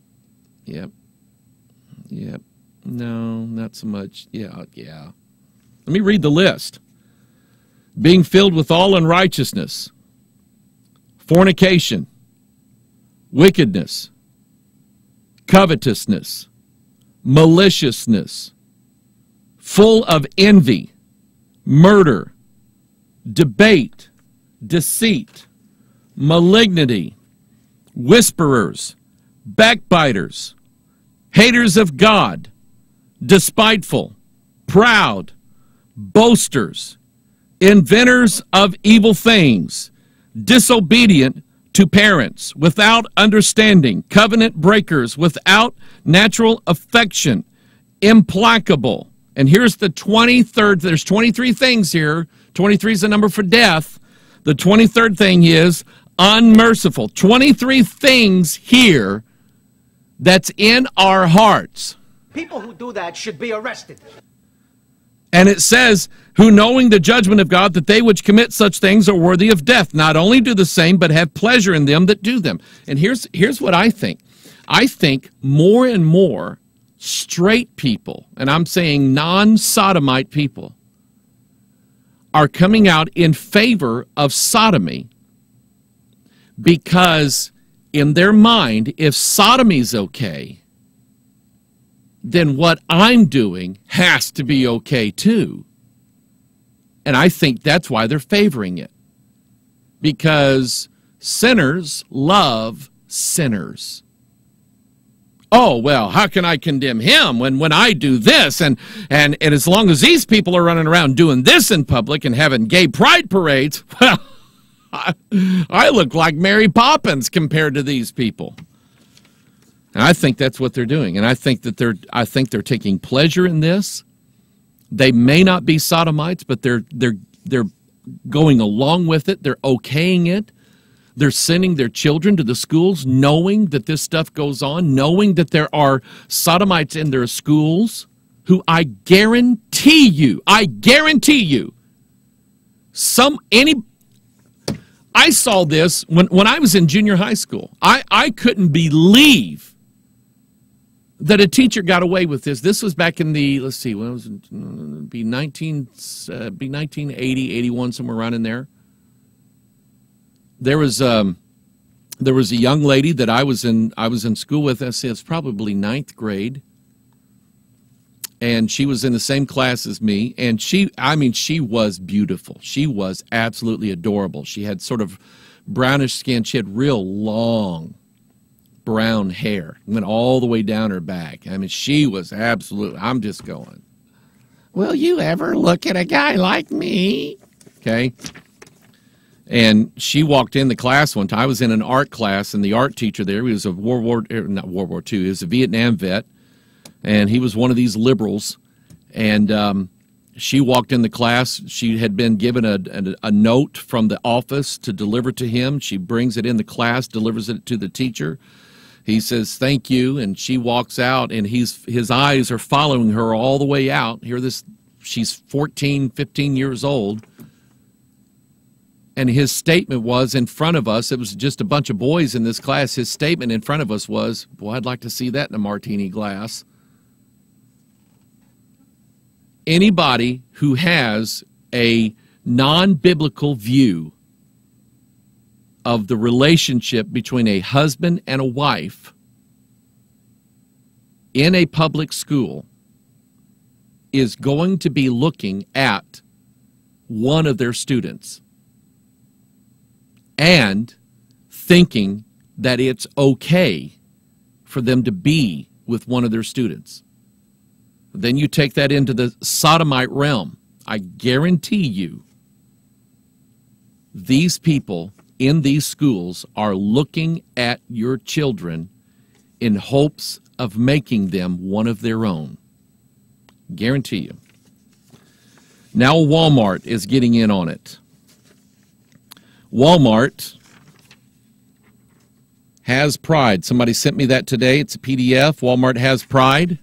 A: no, not so much, yeah. Let me read the list. Being filled with all unrighteousness, fornication, wickedness, covetousness, maliciousness, full of envy, murder, debate, deceit, malignity, whisperers, backbiters, haters of God, despiteful, proud, boasters, inventors of evil things, disobedient to parents, without understanding, covenant breakers, without natural affection, implacable. And here's the 23rd, there's 23 things here. 23 is the number for death. The 23rd thing is unmerciful. 23 things here that's in our hearts.
B: People who do that should be arrested.
A: And it says, who knowing the judgment of God, that they which commit such things are worthy of death, not only do the same, but have pleasure in them that do them. And here's what I think. I think more and more straight people, and I'm saying non-sodomite people, are coming out in favor of sodomy because in their mind, if sodomy's okay, then what I'm doing has to be okay too. And I think that's why they're favoring it. Because sinners love sinners. Oh, well, how can I condemn him when I do this? And as long as these people are running around doing this in public and having gay pride parades, well, I look like Mary Poppins compared to these people. And I think that's what they're doing. And I think they're taking pleasure in this. They may not be sodomites, but they're going along with it. They're okaying it. They're sending their children to the schools knowing that this stuff goes on, knowing that there are sodomites in their schools who I guarantee you, I saw this when I was in junior high school. I couldn't believe that a teacher got away with this. This was back in the, let's see, when was it? Be 1980, 81, somewhere around in there. There was a young lady that I was in school with. I say it's probably ninth grade, and she was in the same class as me. And she was beautiful. She was absolutely adorable. She had sort of brownish skin. She had real long brown hair. It went all the way down her back. I mean, she was absolutely, I'm just going, will you ever look at a guy like me? Okay. And she walked in the class one time. I was in an art class, and the art teacher there, he was a not World War II, he was a Vietnam vet, and he was one of these liberals. And she walked in the class. She had been given a note from the office to deliver to him. She brings it in the class, delivers it to the teacher. He says, thank you, and she walks out, and his eyes are following her all the way out. She's 14, 15 years old, and his statement was in front of us. It was just a bunch of boys in this class. His statement in front of us was, boy, I'd like to see that in a martini glass. Anybody who has a non-biblical view of the relationship between a husband and a wife in a public school is going to be looking at one of their students and thinking that it's okay for them to be with one of their students. Then you take that into the sodomite realm. I guarantee you these people in these schools are looking at your children in hopes of making them one of their own. Guarantee you. Now Walmart is getting in on it. Walmart has Pride. Somebody sent me that today. It's a PDF. Walmart has Pride.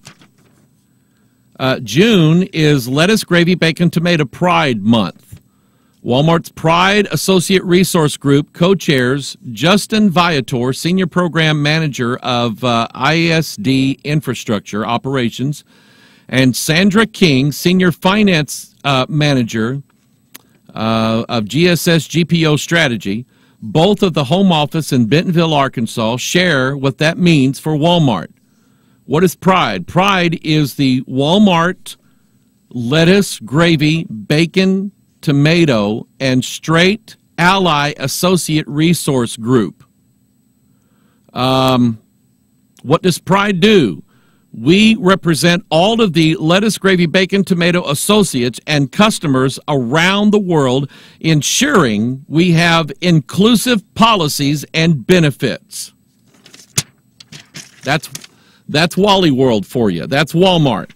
A: June is Lettuce, Gravy, Bacon, Tomato Pride Month. Walmart's Pride Associate Resource Group co-chairs Justin Viator, Senior Program Manager of ISD Infrastructure Operations, and Sandra King, Senior Finance Manager of GSS GPO Strategy. Both of the home office in Bentonville, Arkansas, share what that means for Walmart. What is Pride? Pride is the Walmart Lettuce, Gravy, Bacon, Tomato, and Straight Ally Associate Resource Group. What does Pride do? We represent all of the lettuce, gravy, bacon, tomato associates and customers around the world, ensuring we have inclusive policies and benefits. That's Wally World for you. That's Walmart.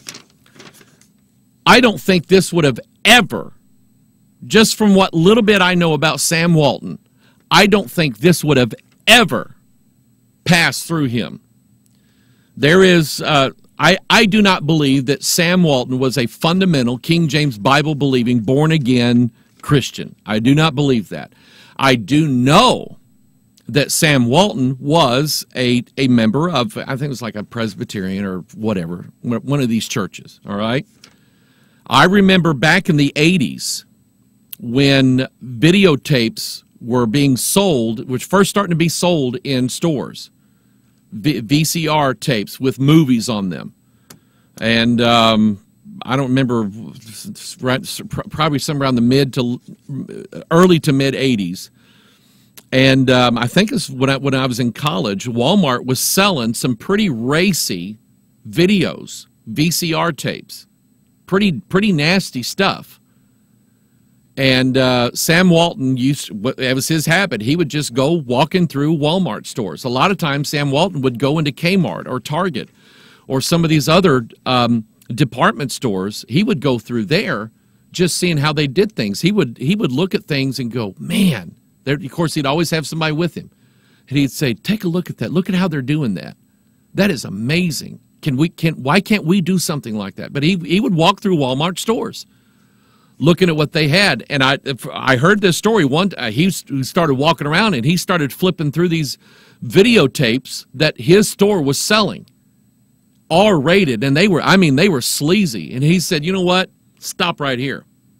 A: I don't think this would have ever, just from what little bit I know about Sam Walton, I don't think this would have ever passed through him. There is I do not believe that Sam Walton was a fundamental King James Bible-believing, born-again Christian. I do not believe that. I do know that Sam Walton was a member of, I think it was like a Presbyterian or whatever, one of these churches, all right? I remember back in the 80s when videotapes were being sold, which first starting to be sold in stores, VCR tapes with movies on them. And I don't remember, probably somewhere around the early to mid 80s. And I think it's when I was in college, Walmart was selling some pretty racy videos, VCR tapes, pretty nasty stuff. And Sam Walton it was his habit. He would just go walking through Walmart stores. A lot of times, Sam Walton would go into Kmart or Target or some of these other department stores. He would go through there, just seeing how they did things. He would look at things and go, man. Of course, he'd always have somebody with him, and he'd say, "Take a look at that. Look at how they're doing that. That is amazing. Why can't we do something like that?" But he would walk through Walmart stores, looking at what they had. And I heard this story he started walking around and he started flipping through these videotapes that his store was selling, R-rated, and they were sleazy. And he said, "You know what? Stop right here.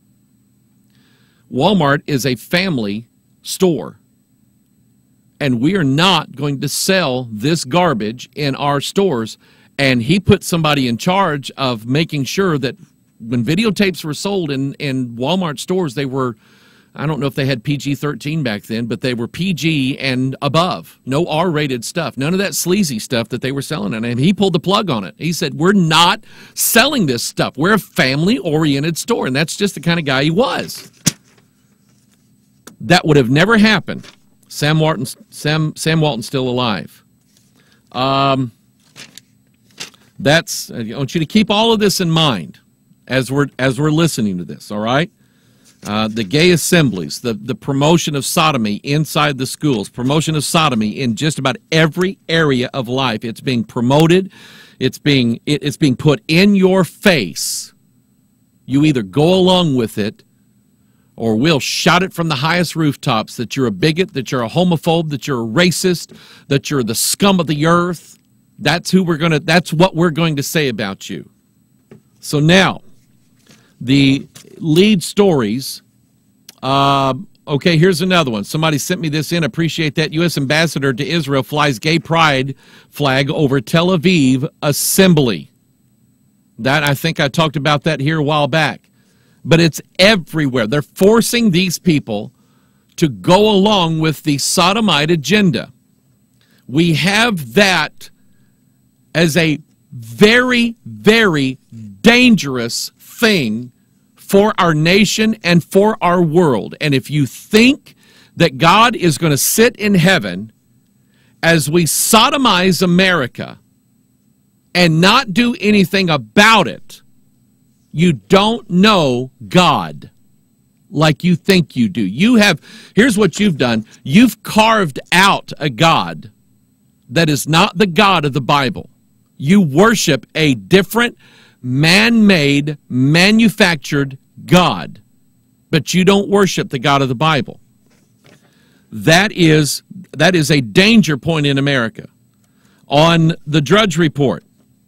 A: Walmart is a family store, and we are not going to sell this garbage in our stores." And he put somebody in charge of making sure that when videotapes were sold in Walmart stores, they were, I don't know if they had PG-13 back then, but they were PG and above. No R-rated stuff. None of that sleazy stuff that they were selling. And he pulled the plug on it. He said, "We're not selling this stuff. We're a family-oriented store." And that's just the kind of guy he was. That would have never happened. Sam Walton's still alive. I want you to keep all of this in mind as we're listening to this, all right? The gay assemblies, the promotion of sodomy inside the schools, promotion of sodomy in just about every area of life. It's being promoted. It's being put in your face. You either go along with it, or we'll shout it from the highest rooftops that you're a bigot, that you're a homophobe, that you're a racist, that you're the scum of the earth. That's what we're going to say about you. So now, the lead stories. Okay, here's another one. Somebody sent me this in. Appreciate that. U.S. Ambassador to Israel flies gay pride flag over Tel Aviv assembly. That, I think I talked about that here a while back. But it's everywhere. They're forcing these people to go along with the sodomite agenda. We have that as a very, very dangerous thing for our nation and for our world. And if you think that God is going to sit in heaven as we sodomize America and not do anything about it, you don't know God like you think you do. Here's what you've done. You've carved out a God that is not the God of the Bible. You worship a different, man-made, manufactured God, but you don't worship the God of the Bible. That is a danger point in America. On the Drudge Report,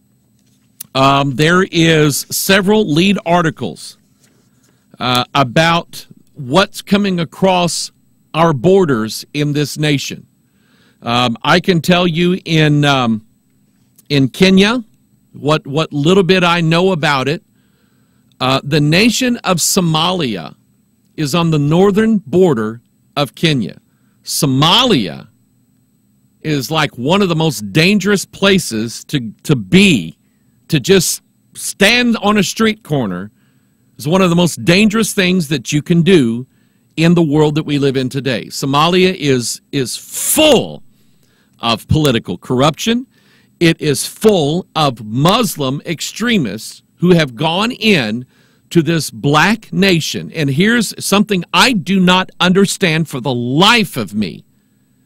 A: there is several lead articles about what's coming across our borders in this nation. I can tell you in Kenya, what little bit I know about it, the nation of Somalia is on the northern border of Kenya. Somalia is like one of the most dangerous places to be. To just stand on a street corner is one of the most dangerous things that you can do in the world that we live in today. Somalia is full of political corruption. It is full of Muslim extremists who have gone in to this black nation. And here's something I do not understand for the life of me.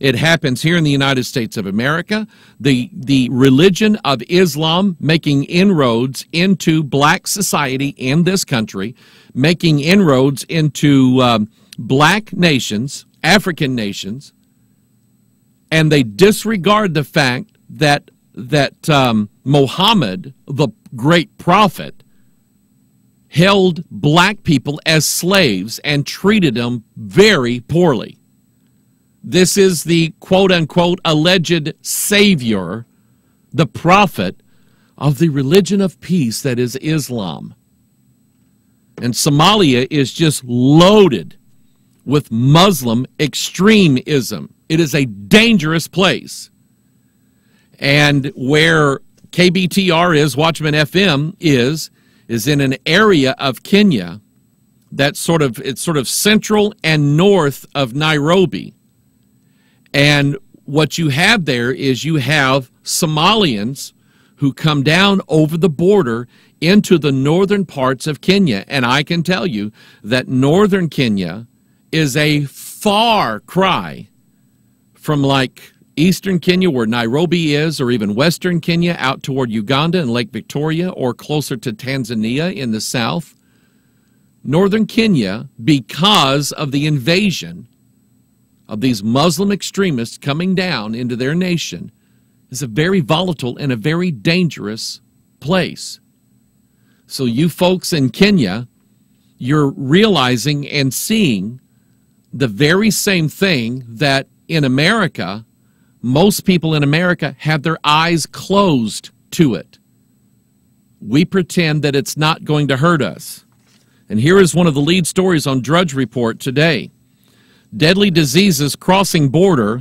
A: It happens here in the United States of America. The religion of Islam making inroads into black society in this country, making inroads into black nations, African nations, and they disregard the fact that Muhammad, the great prophet, held black people as slaves and treated them very poorly. This is the quote-unquote alleged savior, the prophet of the religion of peace that is Islam. And Somalia is just loaded with Muslim extremism. It is a dangerous place. And where KBTR is, Watchman FM is in an area of Kenya that's sort of central and north of Nairobi. And what you have there is you have Somalians who come down over the border into the northern parts of Kenya. And I can tell you that northern Kenya is a far cry from like eastern Kenya, where Nairobi is, or even western Kenya out toward Uganda and Lake Victoria, or closer to Tanzania in the south. Northern Kenya, because of the invasion of these Muslim extremists coming down into their nation, is a very volatile and a very dangerous place. So you folks in Kenya, you're realizing and seeing the very same thing that in America, most people in America have their eyes closed to it. We pretend that it's not going to hurt us. And here is one of the lead stories on Drudge Report today. Deadly diseases crossing border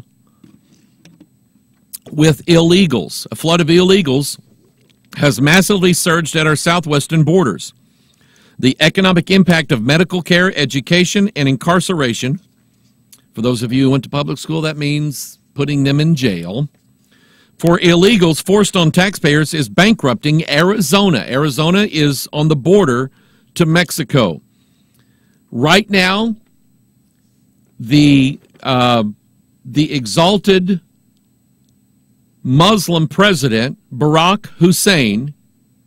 A: with illegals. A flood of illegals has massively surged at our southwestern borders. The economic impact of medical care, education, and incarceration. For those of you who went to public school, that means putting them in jail. For illegals forced on taxpayers is bankrupting Arizona. Arizona is on the border to Mexico. Right now, the exalted Muslim president, Barack Hussein,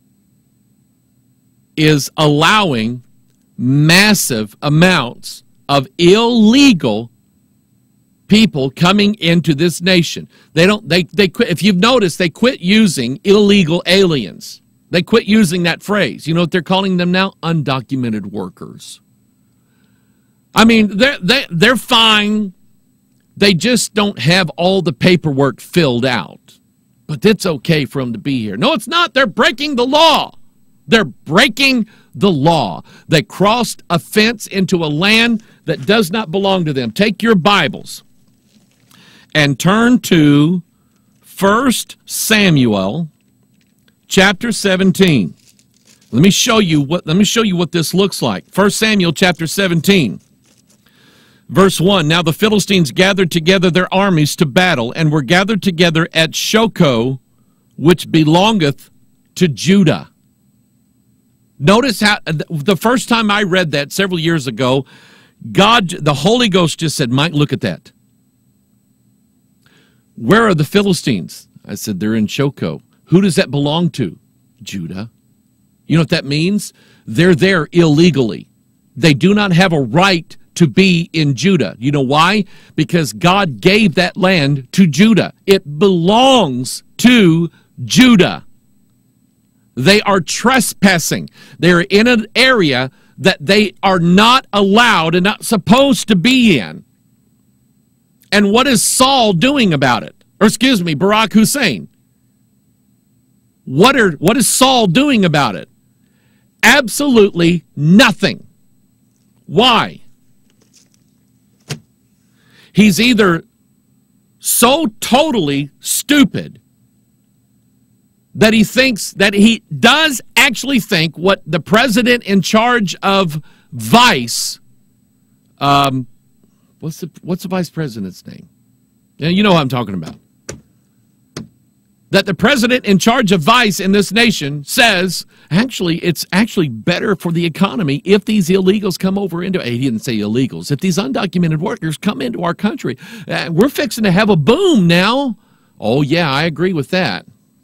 A: is allowing massive amounts of illegal people coming into this nation. They quit. If you've noticed, they quit using illegal aliens. They quit using that phrase. You know what they're calling them now? Undocumented workers. I mean, they're fine. They just don't have all the paperwork filled out. But it's okay for them to be here. No, it's not. They're breaking the law. They're breaking the law. They crossed a fence into a land that does not belong to them. Take your Bibles and turn to 1 Samuel chapter 17. Let me show you what this looks like. 1 Samuel chapter 17. Verse 1, now the Philistines gathered together their armies to battle, and were gathered together at Shochoh, which belongeth to Judah. Notice how, the first time I read that several years ago, the Holy Ghost just said, Mike, look at that. Where are the Philistines? I said, they're in Shochoh. Who does that belong to? Judah. You know what that means? They're there illegally. They do not have a right to be in Judah. You know why? Because God gave that land to Judah. It belongs to Judah. They are trespassing. They're in an area that they are not allowed and not supposed to be in. And what is Saul doing about it? Or excuse me, Barack Hussein. What is Saul doing about it? Absolutely nothing. Why? He's either so totally stupid that he thinks that he does actually think what the president in charge of Vice, what's the vice president's name? You know what I'm talking about. that the president in charge of vice in this nation says, actually, it's actually better for the economy if these illegals come over into, he didn't say illegals, if these undocumented workers come into our country, we're fixing to have a boom now. Oh, yeah, I agree with that.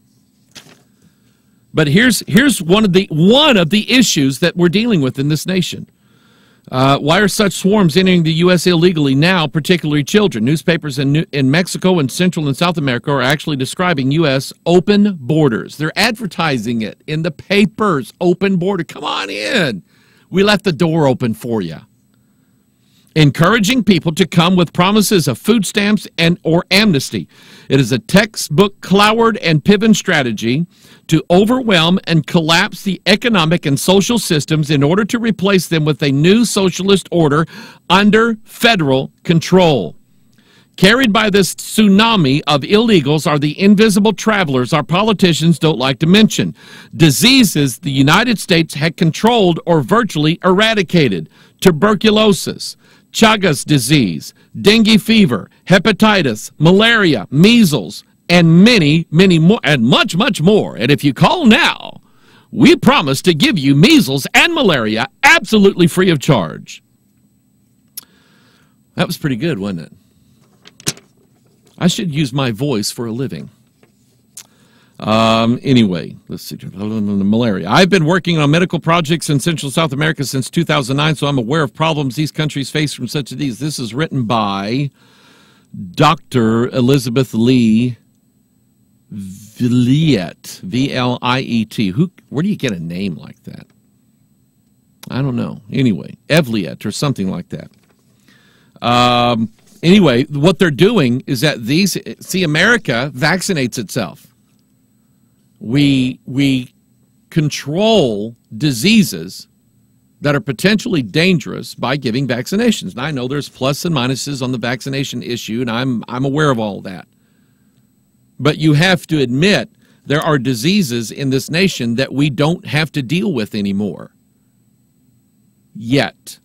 A: But here's one of the issues that we're dealing with in this nation. Why are such swarms entering the U.S. illegally now, particularly children? Newspapers in Mexico and Central and South America are actually describing U.S. open borders. They're advertising it in the papers, open border. Come on in. We left the door open for you. Encouraging people to come with promises of food stamps or amnesty. It is a textbook Cloward and Piven strategy to overwhelm and collapse the economic and social systems in order to replace them with a new socialist order under federal control. Carried by this tsunami of illegals are the invisible travelers our politicians don't like to mention. Diseases the United States had controlled or virtually eradicated. Tuberculosis, Chagas disease, dengue fever, hepatitis, malaria, measles, and many, many more, and much, much more. And if you call now, we promise to give you measles and malaria absolutely free of charge. That was pretty good, wasn't it? I should use my voice for a living. Anyway, let's see. Malaria. I've been working on medical projects in Central South America since 2009, so I'm aware of problems these countries face from such as these. This is written by Dr. Elizabeth Lee Vliet, V-L-I-E-T. Where do you get a name like that? I don't know. Anyway, Evliet or something like that. Anyway, what they're doing is that America vaccinates itself. We control diseases that are potentially dangerous by giving vaccinations. And I know there's plus and minuses on the vaccination issue, and I'm aware of all that. But you have to admit there are diseases in this nation that we don't have to deal with anymore. Yet.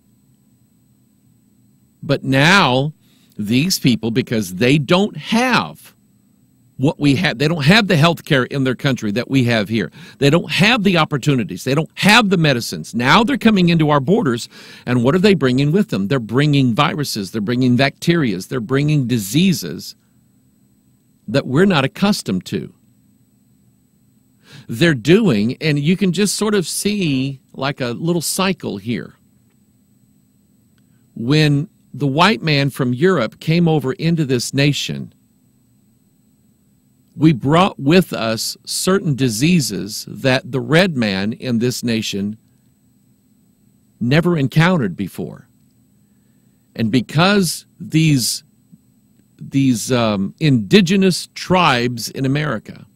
A: But now, these people, because they don't have what we have, they don't have the health care in their country that we have here. They don't have the opportunities. They don't have the medicines. Now they're coming into our borders, and what are they bringing with them? They're bringing viruses. They're bringing bacteria. They're bringing diseases that we're not accustomed to. They're doing, and you can just sort of see like a little cycle here. When the white man from Europe came over into this nation, we brought with us certain diseases that the red man in this nation never encountered before. And because these indigenous tribes in America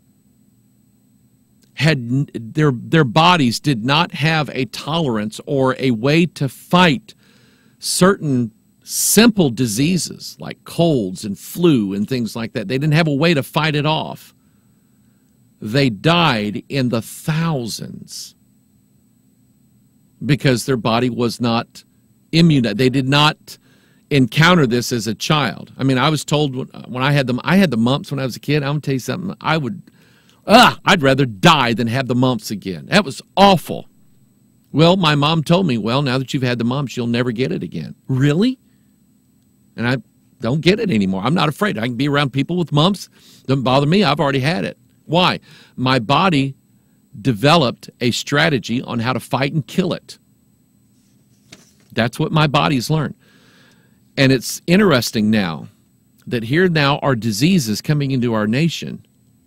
A: had their bodies did not have a tolerance or a way to fight certain simple diseases like colds and flu and things like that. They didn't have a way to fight it off. They died in the thousands because their body was not immune. They did not encounter this as a child. I mean, I was told when I had the mumps when I was a kid. I'm going to tell you something. I'd rather die than have the mumps again. That was awful. Well, my mom told me, well, now that you've had the mumps, you'll never get it again. Really? And I don't get it anymore. I'm not afraid. I can be around people with mumps. Doesn't bother me. I've already had it. Why? My body developed a strategy on how to fight and kill it. That's what my body's learned. And it's interesting now that here now are diseases coming into our nation.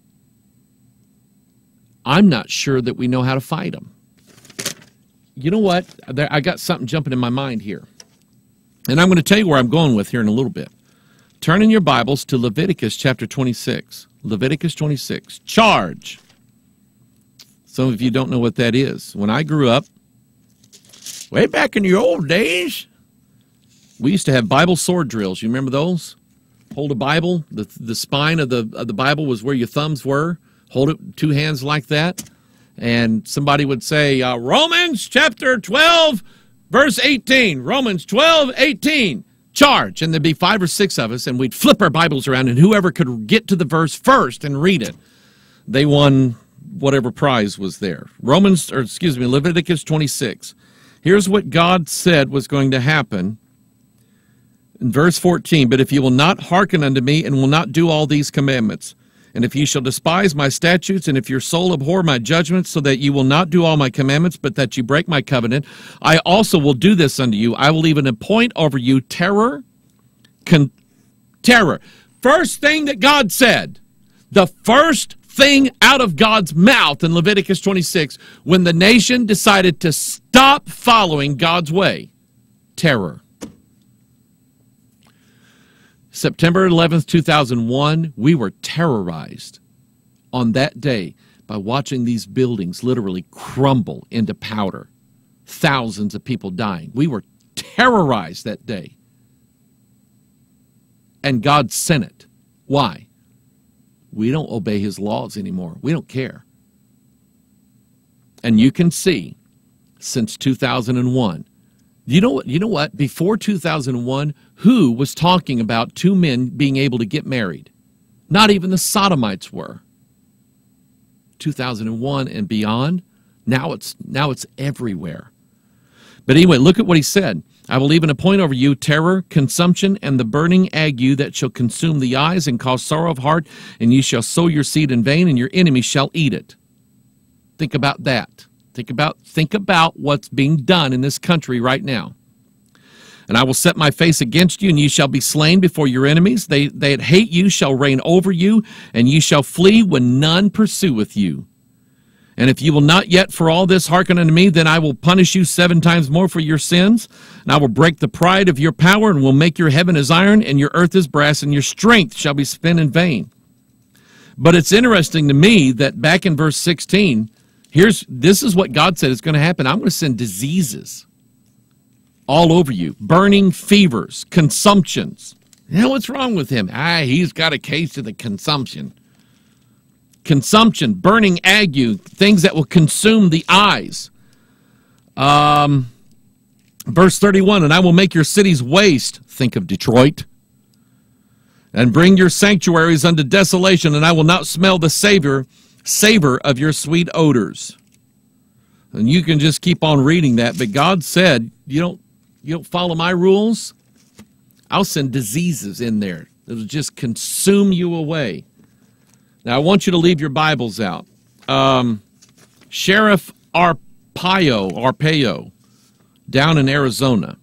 A: I'm not sure that we know how to fight them. You know what? I got something jumping in my mind here. And I'm going to tell you where I'm going with here in a little bit. Turn in your Bibles to Leviticus chapter 26. Leviticus 26. Charge. Some of you don't know what that is. When I grew up, way back in the old days, we used to have Bible sword drills. You remember those? Hold a Bible. The spine of the Bible was where your thumbs were. Hold it two hands like that. And somebody would say, Romans chapter 12, verse 18. Romans 12, 18. Charge. And there'd be 5 or 6 of us, and we'd flip our Bibles around, and whoever could get to the verse first and read it they won whatever prize was there. Leviticus 26. Here's what God said was going to happen in verse 14. But if you will not hearken unto me and will not do all these commandments, and if ye shall despise my statutes, and if your soul abhor my judgments, so that you will not do all my commandments, but that you break my covenant, I also will do this unto you. I will even appoint over you terror. First thing that God said, the first thing out of God's mouth in Leviticus 26, when the nation decided to stop following God's way, terror. September 11th, 2001, we were terrorized on that day by watching these buildings literally crumble into powder. Thousands of people dying. We were terrorized that day. And God sent it. Why? We don't obey his laws anymore. We don't care. And you can see, since 2001, you know what? Before 2001, who was talking about two men being able to get married? Not even the Sodomites were. 2001 and beyond, now it's everywhere. But anyway, look at what he said. I will even appoint over you terror, consumption, and the burning ague that shall consume the eyes and cause sorrow of heart, and ye shall sow your seed in vain, and your enemy shall eat it. Think about that. Think about what's being done in this country right now. And I will set my face against you, and ye shall be slain before your enemies. They that hate you shall reign over you, and ye shall flee when none pursueth you. And if you will not yet for all this hearken unto me, then I will punish you 7 times more for your sins. And I will break the pride of your power, and will make your heaven as iron, and your earth as brass, and your strength shall be spent in vain. But it's interesting to me that back in verse 16, this is what God said is going to happen. I'm going to send diseases all over you, burning fevers, consumptions. You know what's wrong with him? He's got a case of the consumption. Consumption, burning ague, things that will consume the eyes. Verse 31, and I will make your cities waste. Think of Detroit. And bring your sanctuaries unto desolation, and I will not smell the savor of your sweet odors. And you can just keep on reading that, but God said, you don't follow my rules, I'll send diseases in there that'll just consume you away. Now I want you to leave your Bibles out. Sheriff Arpaio down in Arizona.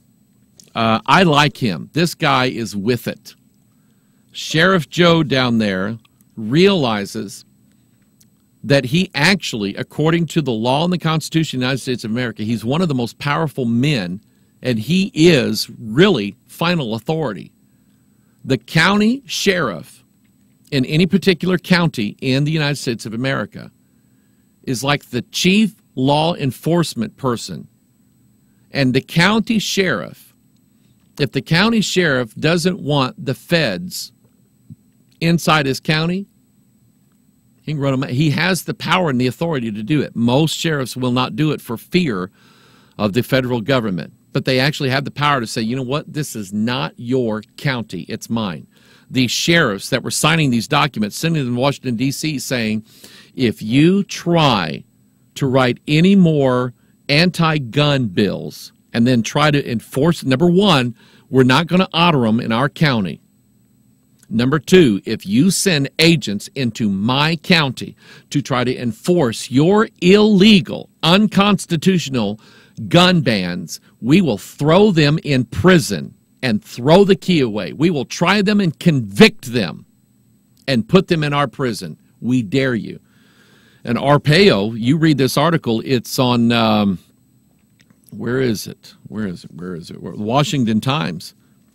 A: I like him. This guy is with it. Sheriff Joe down there realizes that he actually, according to the law and the Constitution of the United States of America, he's one of the most powerful men, and he is really final authority. The county sheriff in any particular county in the United States of America is like the chief law enforcement person. And the county sheriff, if the county sheriff doesn't want the feds inside his county, he can run them. He has the power and the authority to do it. Most sheriffs will not do it for fear of the federal government. But they actually have the power to say, you know what, this is not your county, it's mine. The sheriffs that were signing these documents, sending them to Washington, D.C., saying, if you try to write any more anti-gun bills and then try to enforce, number one, we're not going to honor them in our county. Number two, if you send agents into my county to try to enforce your illegal, unconstitutional gun bans, we will throw them in prison and throw the key away. We will try them and convict them and put them in our prison. We dare you. And Arpaio, you read this article, it's on, where is it? Washington Times.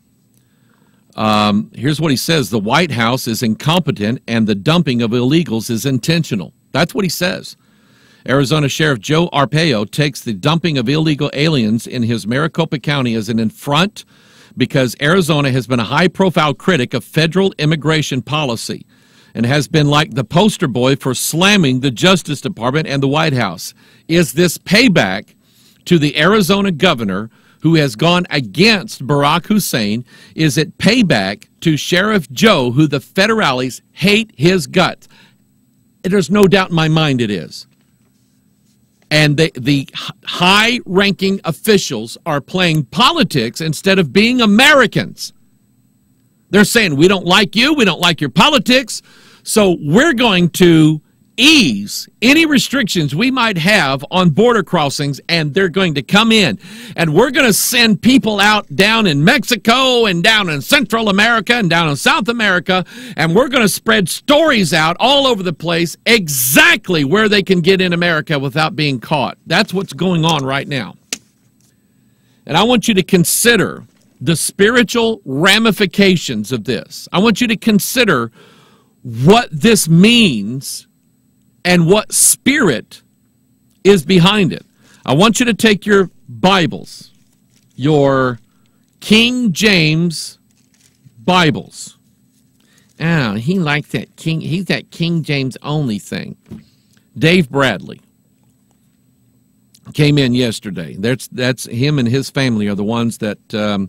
A: Here's what he says. The White House is incompetent and the dumping of illegals is intentional. That's what he says. Arizona Sheriff Joe Arpaio takes the dumping of illegal aliens in his Maricopa County as an affront because Arizona has been a high-profile critic of federal immigration policy and has been like the poster boy for slamming the Justice Department and the White House. Is this payback to the Arizona governor who has gone against Barack Hussein? Is it payback to Sheriff Joe, who the federales hate his guts? There's no doubt in my mind it is. And the high-ranking officials are playing politics instead of being Americans. They're saying, we don't like you, we don't like your politics, so we're going to ease any restrictions we might have on border crossings, and they're going to come in. And we're going to send people out down in Mexico and down in Central America and down in South America, and we're going to spread stories out all over the place exactly where they can get in America without being caught. That's what's going on right now. And I want you to consider the spiritual ramifications of this. I want you to consider what this means and what spirit is behind it. I want you to take your Bibles, your King James Bibles. Oh, he likes that King. He's that King James only thing. Dave Bradley came in yesterday. That's him and his family are the ones that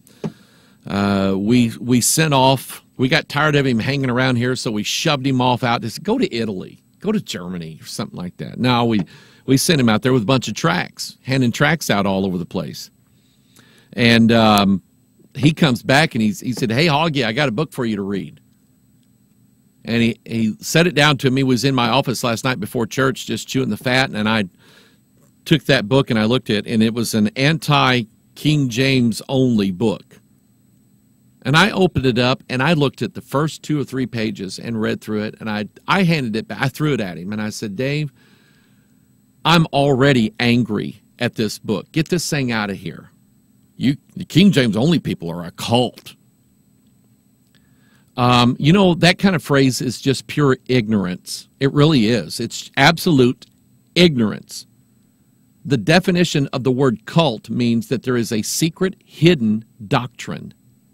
A: we sent off. We got tired of him hanging around here, so we shoved him off out. Just go to Italy. Go to Germany or something like that. No, we sent him out there with a bunch of tracts, handing tracts out all over the place. And he comes back and he said, hey, Hoggy, I got a book for you to read. And he set it down to me. He was in my office last night before church just chewing the fat, and I took that book and I looked at it, and it was an anti-King James only book. And I opened it up, and I looked at the first 2 or 3 pages and read through it, and I handed it back. I threw it at him, and I said, Dave, I'm already angry at this book. Get this thing out of here. The King James only people are a cult. You know, that kind of phrase is just pure ignorance. It really is. It's absolute ignorance. The definition of the word cult means that there is a secret, hidden doctrine.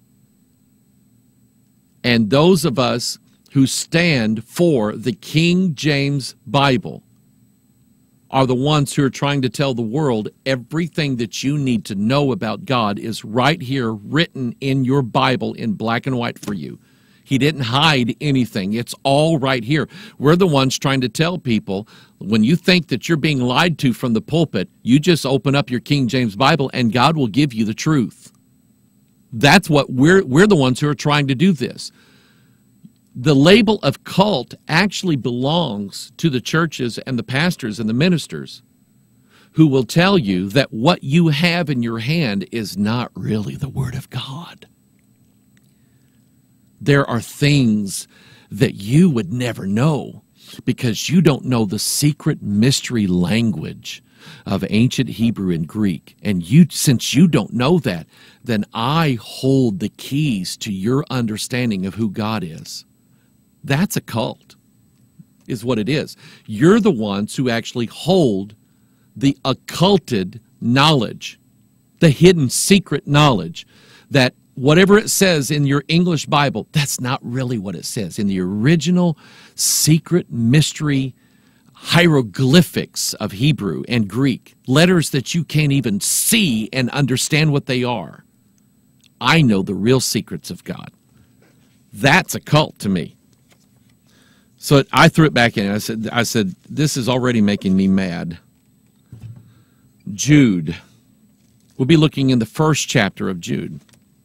A: And those of us who stand for the King James Bible are the ones who are trying to tell the world everything that you need to know about God is right here written in your Bible in black and white for you. He didn't hide anything. It's all right here. We're the ones trying to tell people, when you think that you're being lied to from the pulpit, you just open up your King James Bible and God will give you the truth. That's what we're the ones who are trying to do this. The label of cult actually belongs to the churches and the pastors and the ministers who will tell you that what you have in your hand is not really the Word of God. There are things that you would never know because you don't know the secret mystery language of ancient Hebrew and Greek. And since you don't know that, then I hold the keys to your understanding of who God is. That's a cult, is what it is. You're the ones who actually hold the occulted knowledge, the hidden secret knowledge, that whatever it says in your English Bible, that's not really what it says. In the original secret mystery hieroglyphics of Hebrew and Greek, letters that you can't even see and understand what they are, I know the real secrets of God. That's a cult to me. So I threw it back in. I said, this is already making me mad. Jude. We'll be looking in the first chapter of Jude.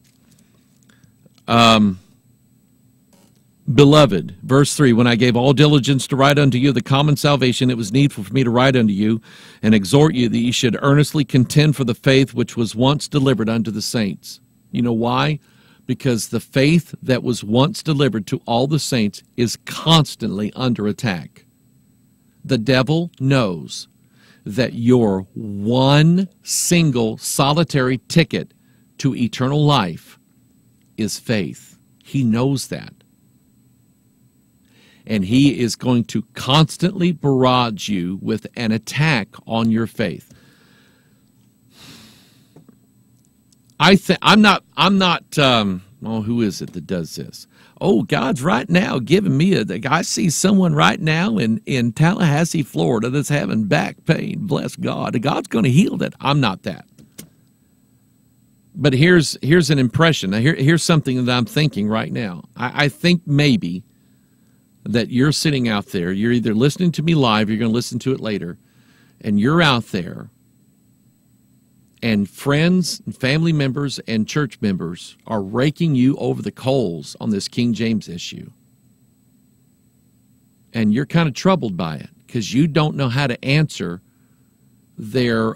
A: Beloved, verse 3, when I gave all diligence to write unto you the common salvation, it was needful for me to write unto you and exhort you that ye should earnestly contend for the faith which was once delivered unto the saints. You know why? Because the faith that was once delivered to all the saints is constantly under attack. The devil knows that your one single solitary ticket to eternal life is faith. He knows that. And he is going to constantly barrage you with an attack on your faith. I'm not, who is it that does this? Oh, God's right now giving me I see someone right now in Tallahassee, Florida that's having back pain. Bless God. God's going to heal that. I'm not that. But here's an impression. Now, here's something that I'm thinking right now. I think maybe that you're sitting out there. You're either listening to me live, or you're going to listen to it later, and you're out there, and friends and family members and church members are raking you over the coals on this King James issue. And you're kind of troubled by it because you don't know how to answer their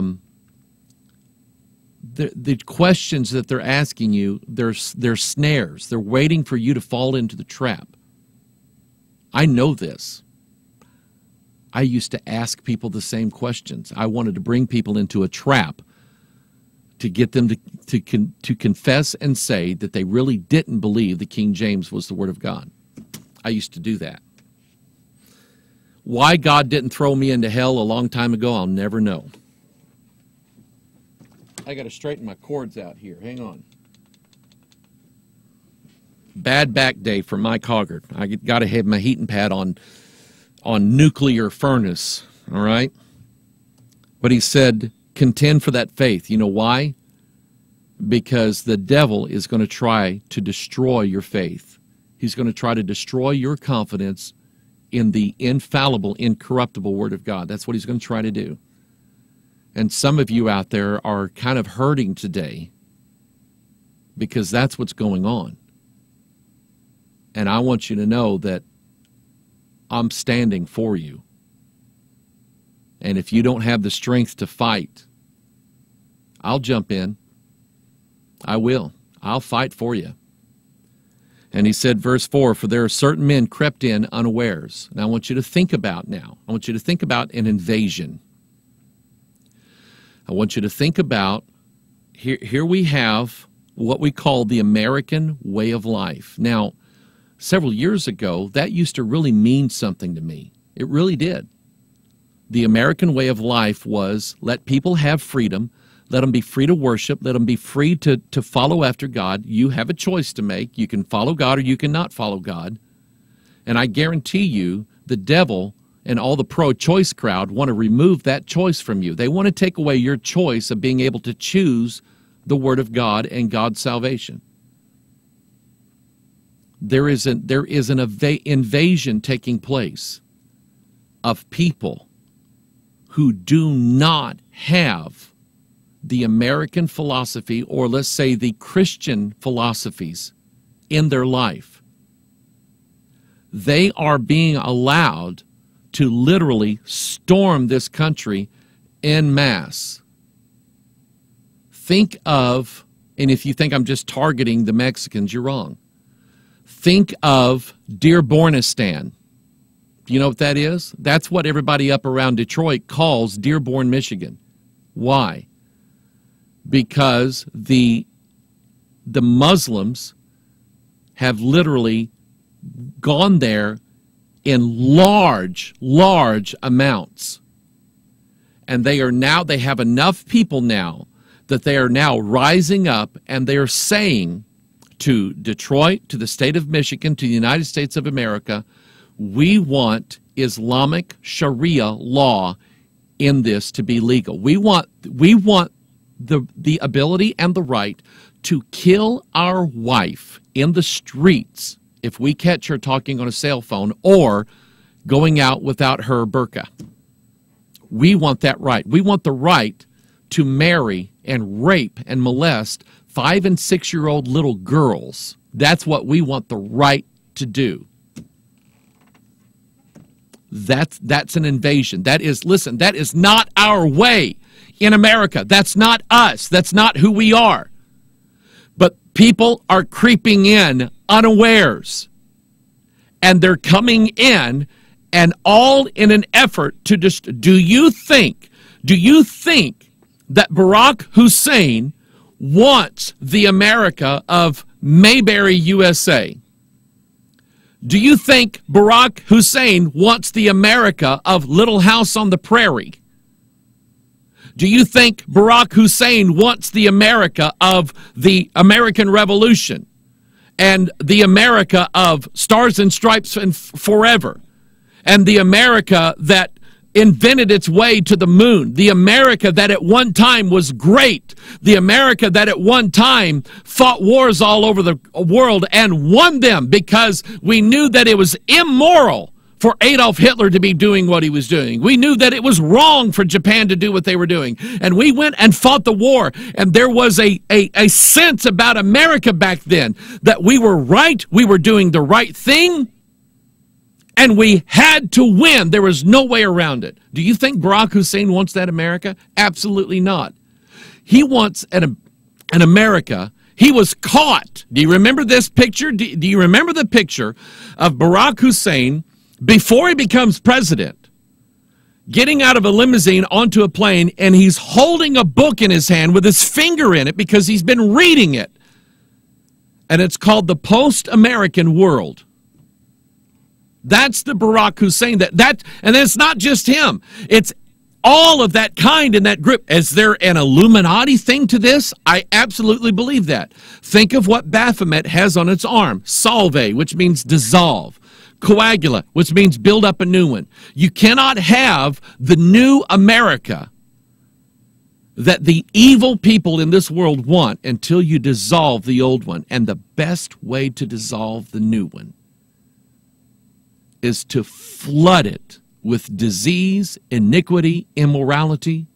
A: the questions that they're asking you. They're snares. They're waiting for you to fall into the trap. I know this. I used to ask people the same questions. I wanted to bring people into a trap to get them to confess and say that they really didn't believe the King James was the Word of God. I used to do that. Why God didn't throw me into hell a long time ago, I'll never know. I got to straighten my cords out here. Hang on. Bad back day for Mike Hoggart. I got to have my heating pad on nuclear furnace, all right? But he said, contend for that faith. You know why? Because the devil is going to try to destroy your faith. He's going to try to destroy your confidence in the infallible, incorruptible Word of God. That's what he's going to try to do. And some of you out there are kind of hurting today because that's what's going on. And I want you to know that I'm standing for you. And if you don't have the strength to fight, I'll jump in. I will. I'll fight for you. And he said, verse 4, for there are certain men crept in unawares. And I want you to think about now. I want you to think about an invasion. I want you to think about, here we have what we call the American way of life. Now, several years ago, that used to really mean something to me. It really did. The American way of life was let people have freedom, let them be free to worship, let them be free to follow after God. You have a choice to make. You can follow God or you cannot follow God. And I guarantee you, the devil and all the pro-choice crowd want to remove that choice from you. They want to take away your choice of being able to choose the Word of God and God's salvation. There is an invasion taking place of people who do not have the American philosophy, or let's say the Christian philosophies, in their life. They are being allowed to literally storm this country en masse. Think of, and if you think I'm just targeting the Mexicans, you're wrong. Think of Dearbornistan. Do you know what that is? That's what everybody up around Detroit calls Dearborn, Michigan. Why? Because the Muslims have literally gone there in large amounts. And they have enough people now that they are now rising up and they are saying to Detroit, to the state of Michigan, to the United States of America, we want Islamic Sharia law in this to be legal. We want the ability and the right to kill our wife in the streets if we catch her talking on a cell phone or going out without her burqa. We want that right. We want the right to marry and rape and molest 5- and 6-year-old little girls. That's what we want the right to do. That's an invasion. That is not our way in America. That's not us. That's not who we are. But people are creeping in unawares. And they're coming in, and all in an effort to just, do you think that Barack Hussein wants the America of Mayberry, USA? Do you think Barack Hussein wants the America of Little House on the Prairie? Do you think Barack Hussein wants the America of the American Revolution and the America of Stars and Stripes and Forever and the America that invented its way to the moon, the America that at one time was great, the America that at one time fought wars all over the world and won them because we knew that it was immoral for Adolf Hitler to be doing what he was doing. We knew that it was wrong for Japan to do what they were doing. And we went and fought the war. And there was a sense about America back then that we were right, we were doing the right thing, and we had to win. There was no way around it. Do you think Barack Hussein wants that America? Absolutely not. He wants an America. He was caught. Do you remember this picture? Do you remember the picture of Barack Hussein before he becomes president, getting out of a limousine onto a plane, and he's holding a book in his hand with his finger in it because he's been reading it. And it's called The Post-American World. That's the Barack Hussein. And it's not just him. It's all of that kind in that group. Is there an Illuminati thing to this? I absolutely believe that. Think of what Baphomet has on its arm. Salve, which means dissolve. Coagula, which means build up a new one. You cannot have the new America that the evil people in this world want until you dissolve the old one. And the best way to dissolve the new one is to flood it with disease, iniquity, immorality,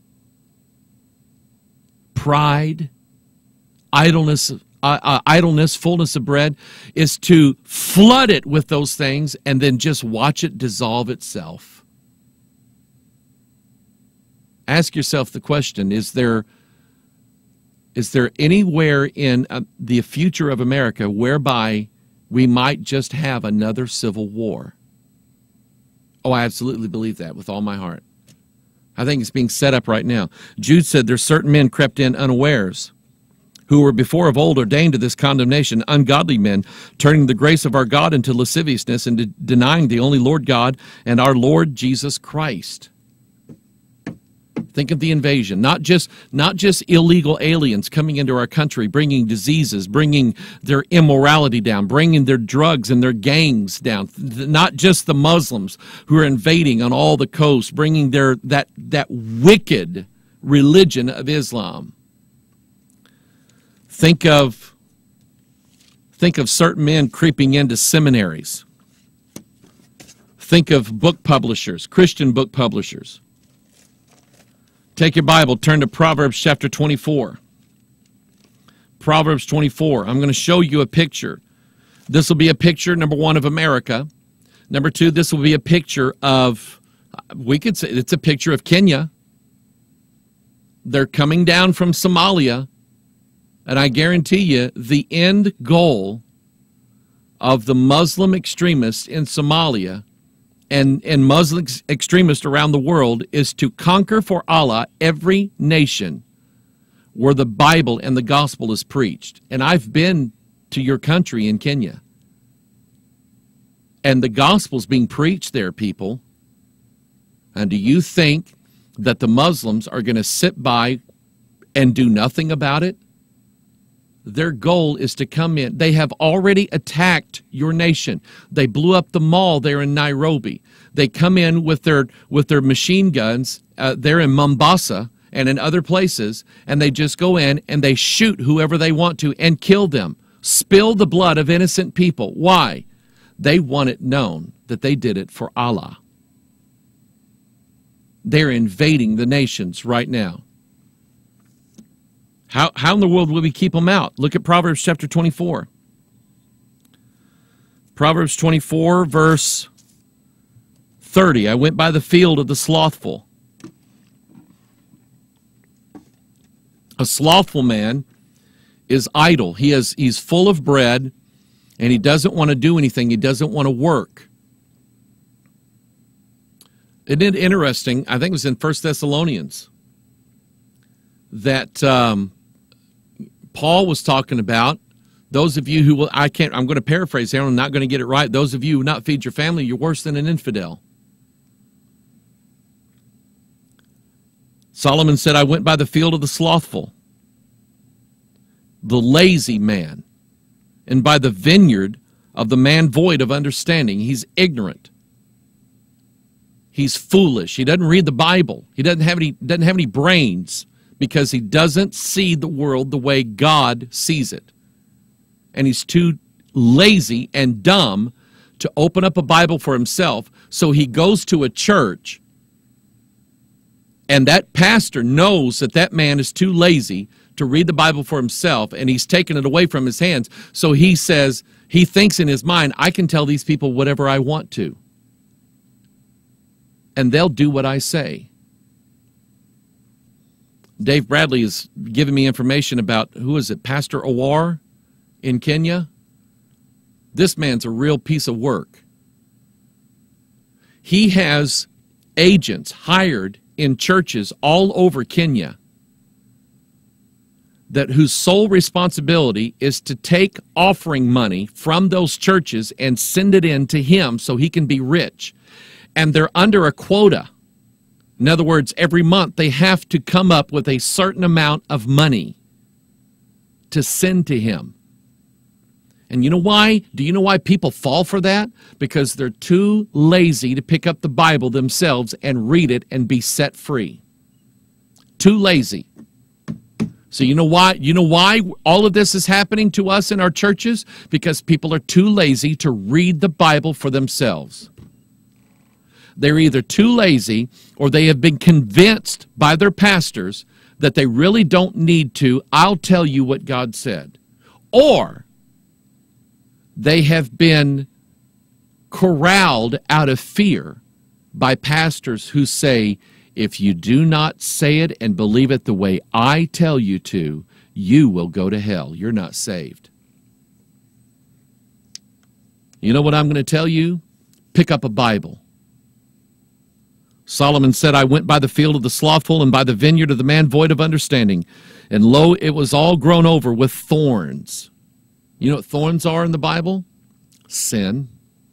A: pride, idleness, fullness of bread, is to flood it with those things and then just watch it dissolve itself. Ask yourself the question, is there anywhere in the future of America whereby we might just have another civil war? Oh, I absolutely believe that with all my heart. I think it's being set up right now. Jude said there's certain men crept in unawares, who were before of old ordained to this condemnation, ungodly men, turning the grace of our God into lasciviousness and denying the only Lord God and our Lord Jesus Christ. Think of the invasion, not just illegal aliens coming into our country, bringing diseases, bringing their immorality down, bringing their drugs and their gangs down, not just the Muslims who are invading on all the coasts, bringing that wicked religion of Islam. Think of certain men creeping into seminaries. Think of book publishers, Christian book publishers. Take your Bible, turn to Proverbs chapter 24. Proverbs 24. I'm going to show you a picture. This will be a picture, number one, of America. Number two, this will be a picture of, we could say it's a picture of Kenya. They're coming down from Somalia. And I guarantee you, the end goal of the Muslim extremists in Somalia and Muslim extremists around the world is to conquer for Allah every nation where the Bible and the gospel is preached. And I've been to your country in Kenya. And the gospel's being preached there, people. And do you think that the Muslims are going to sit by and do nothing about it? Their goal is to come in. They have already attacked your nation. They blew up the mall there in Nairobi. They come in with their machine guns there in Mombasa and in other places, and they just go in and they shoot whoever they want to and kill them. Spill the blood of innocent people. Why? They want it known that they did it for Allah. They're invading the nations right now. How in the world will we keep them out? Look at Proverbs chapter 24. Proverbs 24, verse 30. I went by the field of the slothful. A slothful man is idle. He's full of bread, and he doesn't want to do anything. He doesn't want to work. Isn't it interesting? I think it was in 1 Thessalonians that Paul was talking about those of you who will, I'm going to paraphrase here, I'm not going to get it right. Those of you who will not feed your family, you're worse than an infidel. Solomon said, I went by the field of the slothful, the lazy man, and by the vineyard of the man void of understanding. He's ignorant. He's foolish. He doesn't read the Bible. He doesn't have any brains because he doesn't see the world the way God sees it. And he's too lazy and dumb to open up a Bible for himself. So he goes to a church, and that pastor knows that that man is too lazy to read the Bible for himself, and he's taken it away from his hands. So he says, he thinks in his mind, I can tell these people whatever I want to, and they'll do what I say. Dave Bradley is giving me information about, who is it, Pastor Awar in Kenya? This man's a real piece of work. He has agents hired in churches all over Kenya whose sole responsibility is to take offering money from those churches and send it in to him so he can be rich. And they're under a quota. In other words, every month they have to come up with a certain amount of money to send to him. And you know why? Do you know why people fall for that? Because they're too lazy to pick up the Bible themselves and read it and be set free. Too lazy. So you know why? You know why all of this is happening to us in our churches? Because people are too lazy to read the Bible for themselves. They're either too lazy or they have been convinced by their pastors that they really don't need to. I'll tell you what God said. Or they have been corralled out of fear by pastors who say, if you do not say it and believe it the way I tell you to, you will go to hell. You're not saved. You know what I'm going to tell you? Pick up a Bible. Solomon said, I went by the field of the slothful and by the vineyard of the man void of understanding. And lo, it was all grown over with thorns. You know what thorns are in the Bible? Sin.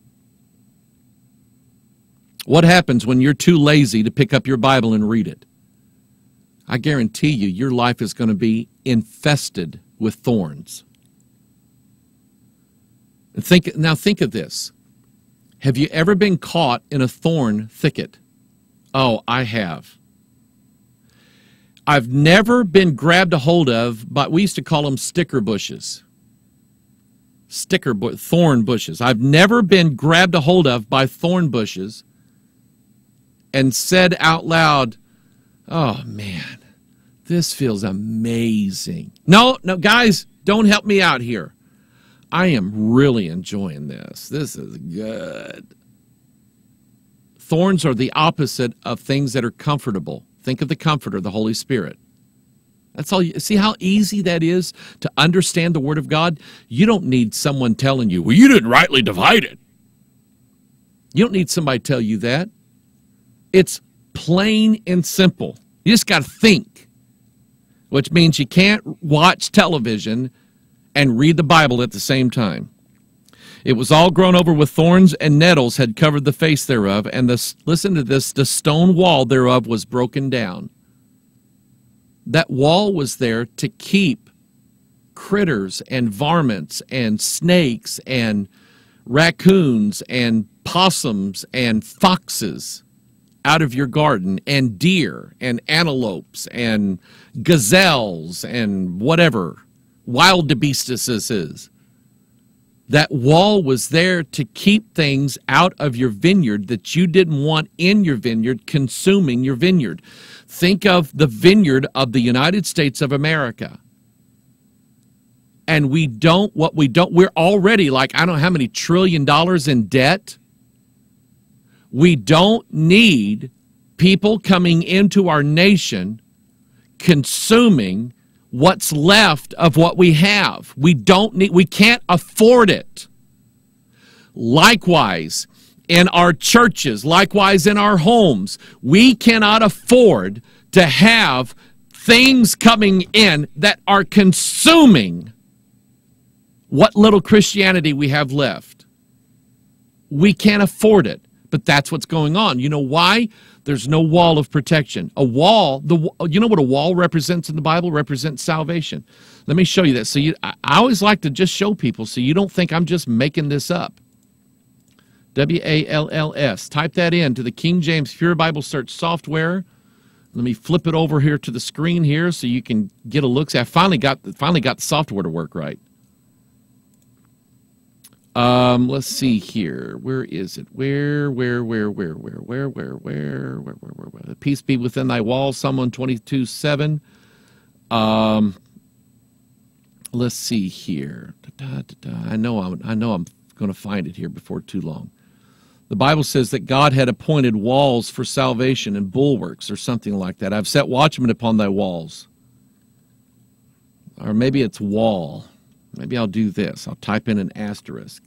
A: What happens when you're too lazy to pick up your Bible and read it? I guarantee you, your life is going to be infested with thorns. And now think of this. Have you ever been caught in a thorn thicket? Oh, I have. I've never been grabbed a hold of, but we used to call them sticker bushes. Thorn bushes. I've never been grabbed a hold of by thorn bushes and said out loud, oh man, this feels amazing. No, guys, don't help me out here. I am really enjoying this. This is good. Thorns are the opposite of things that are comfortable. Think of the Comforter, the Holy Spirit. That's all. See how easy that is to understand the Word of God? You don't need someone telling you, well, you didn't rightly divide it. You don't need somebody to tell you that. It's plain and simple. You just got to think, which means you can't watch television and read the Bible at the same time. It was all grown over with thorns, and nettles had covered the face thereof, and listen to this, the stone wall thereof was broken down. That wall was there to keep critters and varmints and snakes and raccoons and possums and foxes out of your garden, and deer and antelopes and gazelles and whatever wildebeestes is. That wall was there to keep things out of your vineyard that you didn't want in your vineyard, consuming your vineyard. Think of the vineyard of the United States of America. And we're already like, I don't know how many $1 trillion in debt. We don't need people coming into our nation consuming what's left of what we have. We can't afford it. Likewise, in our churches, likewise in our homes, we cannot afford to have things coming in that are consuming what little Christianity we have left. We can't afford it, but that's what's going on. You know why? There's no wall of protection. A wall, you know what a wall represents in the Bible? Represents salvation. Let me show you that. I always like to just show people so you don't think I'm just making this up. W-A-L-L-S. Type that in to the King James Pure Bible Search software. Let me flip it over here to the screen here so you can get a look. See, I finally got the software to work right. Let's see here. Where is it? Where? The peace be within thy walls, Psalm 122:7. Let's see here. I know I'm going to find it here before too long. The Bible says that God had appointed walls for salvation and bulwarks or something like that. I've set watchmen upon thy walls. Or maybe it's wall. Maybe I'll do this. I'll type in an asterisk.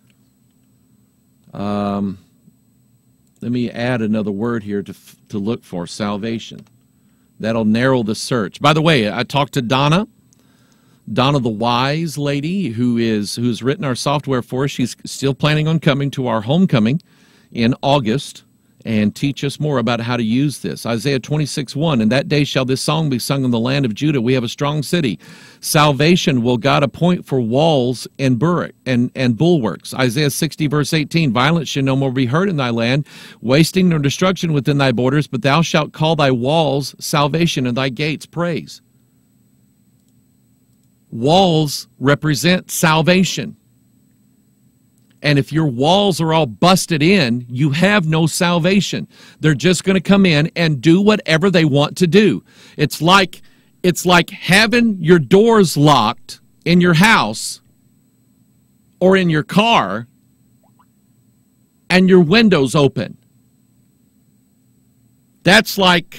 A: Let me add another word here to look for, salvation. That'll narrow the search. By the way, I talked to Donna the wise lady who's written our software for us. She's still planning on coming to our homecoming in August and teach us more about how to use this. Isaiah 26:1, in that day shall this song be sung in the land of Judah. We have a strong city. Salvation will God appoint for walls and bulwarks. Isaiah 60, verse 18, violence shall no more be heard in thy land, wasting nor destruction within thy borders, but thou shalt call thy walls salvation and thy gates praise. Walls represent salvation. And if your walls are all busted in, you have no salvation. They're just going to come in and do whatever they want to do. It's like having your doors locked in your house or in your car and your windows open. That's what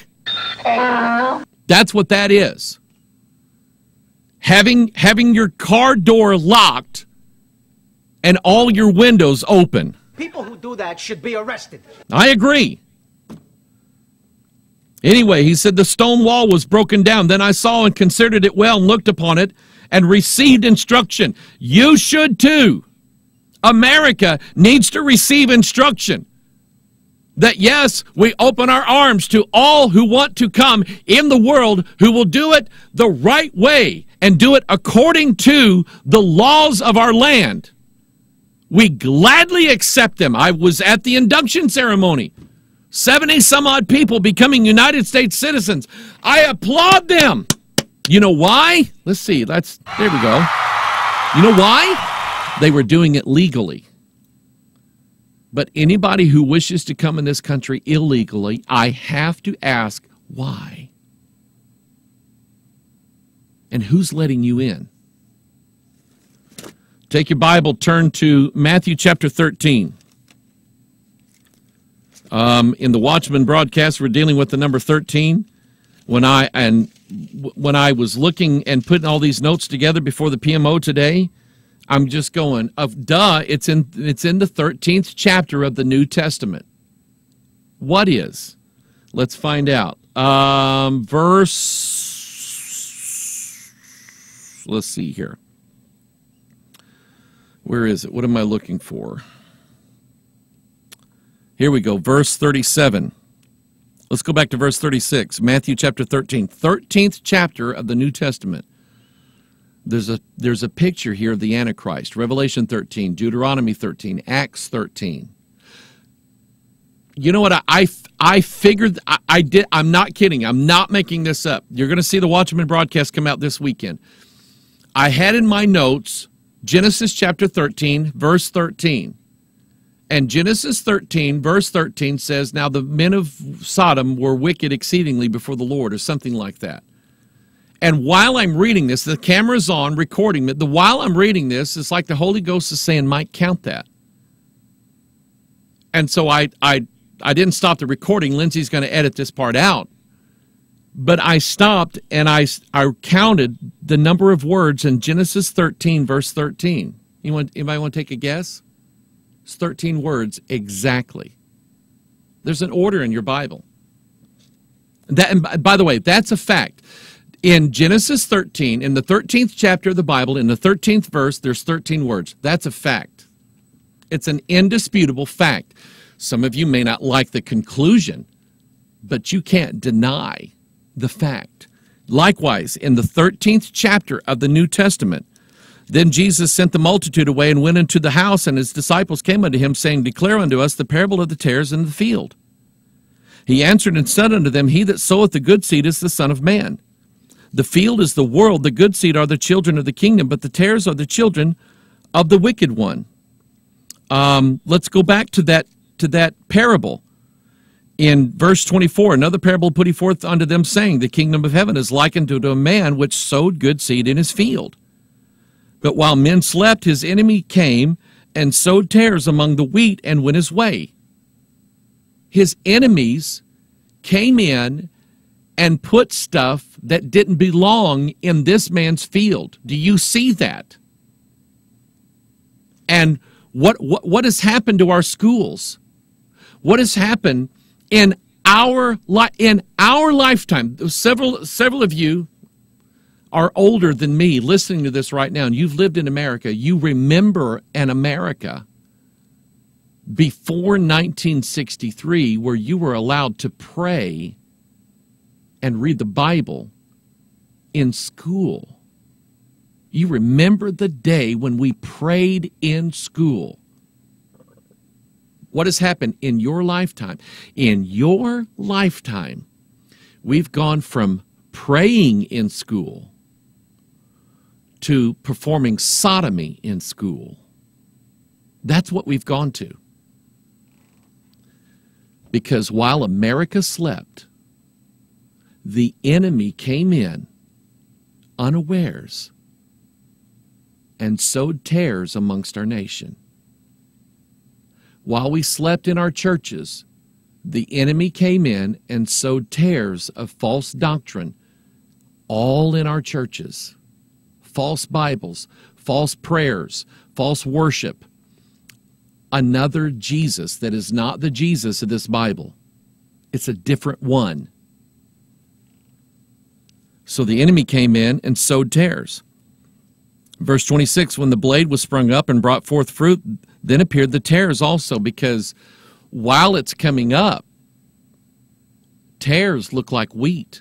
A: that is. Having your car door locked and all your windows open.
B: People who do that should be arrested.
A: I agree. Anyway, he said the stone wall was broken down. Then I saw and considered it well and looked upon it and received instruction. You should too. America needs to receive instruction. That yes, we open our arms to all who want to come in the world who will do it the right way and do it according to the laws of our land. We gladly accept them. I was at the induction ceremony. 70 some odd people becoming United States citizens. I applaud them. You know why? Let's see. There we go. You know why? They were doing it legally. But anybody who wishes to come in this country illegally, I have to ask why. And who's letting you in? Take your Bible, turn to Matthew chapter 13. In the Watchman broadcast, we're dealing with the number 13. When I was looking and putting all these notes together before the PMO today, I'm just going, it's in the 13th chapter of the New Testament. What is? Let's find out. Let's see here. Where is it? What am I looking for? Here we go, verse 37. Let's go back to verse 36, Matthew chapter 13, 13th chapter of the New Testament. There's a picture here of the Antichrist, Revelation 13, Deuteronomy 13, Acts 13. You know what? I figured, I did. I'm not kidding. I'm not making this up. You're going to see the Watchman broadcast come out this weekend. I had in my notes Genesis chapter 13, verse 13. And Genesis 13, verse 13 says, now the men of Sodom were wicked exceedingly before the Lord, or something like that. And while I'm reading this, the camera's on, recording it. While I'm reading this, it's like the Holy Ghost is saying, Mike, count that. And so I didn't stop the recording. Lindsay's going to edit this part out. But I stopped and I counted the number of words in Genesis 13, verse 13. Anybody want to take a guess? It's 13 words exactly. There's an order in your Bible. And by the way, that's a fact. In Genesis 13, in the 13th chapter of the Bible, in the 13th verse, there's 13 words. That's a fact. It's an indisputable fact. Some of you may not like the conclusion, but you can't deny the fact. Likewise, in the 13th chapter of the New Testament, Then Jesus sent the multitude away and went into the house, and his disciples came unto him, saying, Declare unto us the parable of the tares in the field. He answered and said unto them, He that soweth the good seed is the Son of Man. The field is the world, the good seed are the children of the kingdom, but the tares are the children of the wicked one. Let's go back to that parable. In verse 24, another parable put he forth unto them, saying, The kingdom of heaven is likened unto a man which sowed good seed in his field. But while men slept, his enemy came and sowed tares among the wheat and went his way. His enemies came in and put stuff that didn't belong in this man's field. Do you see that? And what has happened to our schools? What has happened in our lifetime? Several of you are older than me listening to this right now, and you've lived in America. You remember an America before 1963 where you were allowed to pray and read the Bible in school. You remember the day when we prayed in school. What has happened in your lifetime? In your lifetime, we've gone from praying in school to performing sodomy in school. That's what we've gone to. Because while America slept, the enemy came in unawares and sowed tares amongst our nation. While we slept in our churches, the enemy came in and sowed tares of false doctrine all in our churches. False Bibles, false prayers, false worship. Another Jesus that is not the Jesus of this Bible. It's a different one. So the enemy came in and sowed tares. Verse 26, when the blade was sprung up and brought forth fruit, then appeared the tares also, because while it's coming up, tares look like wheat.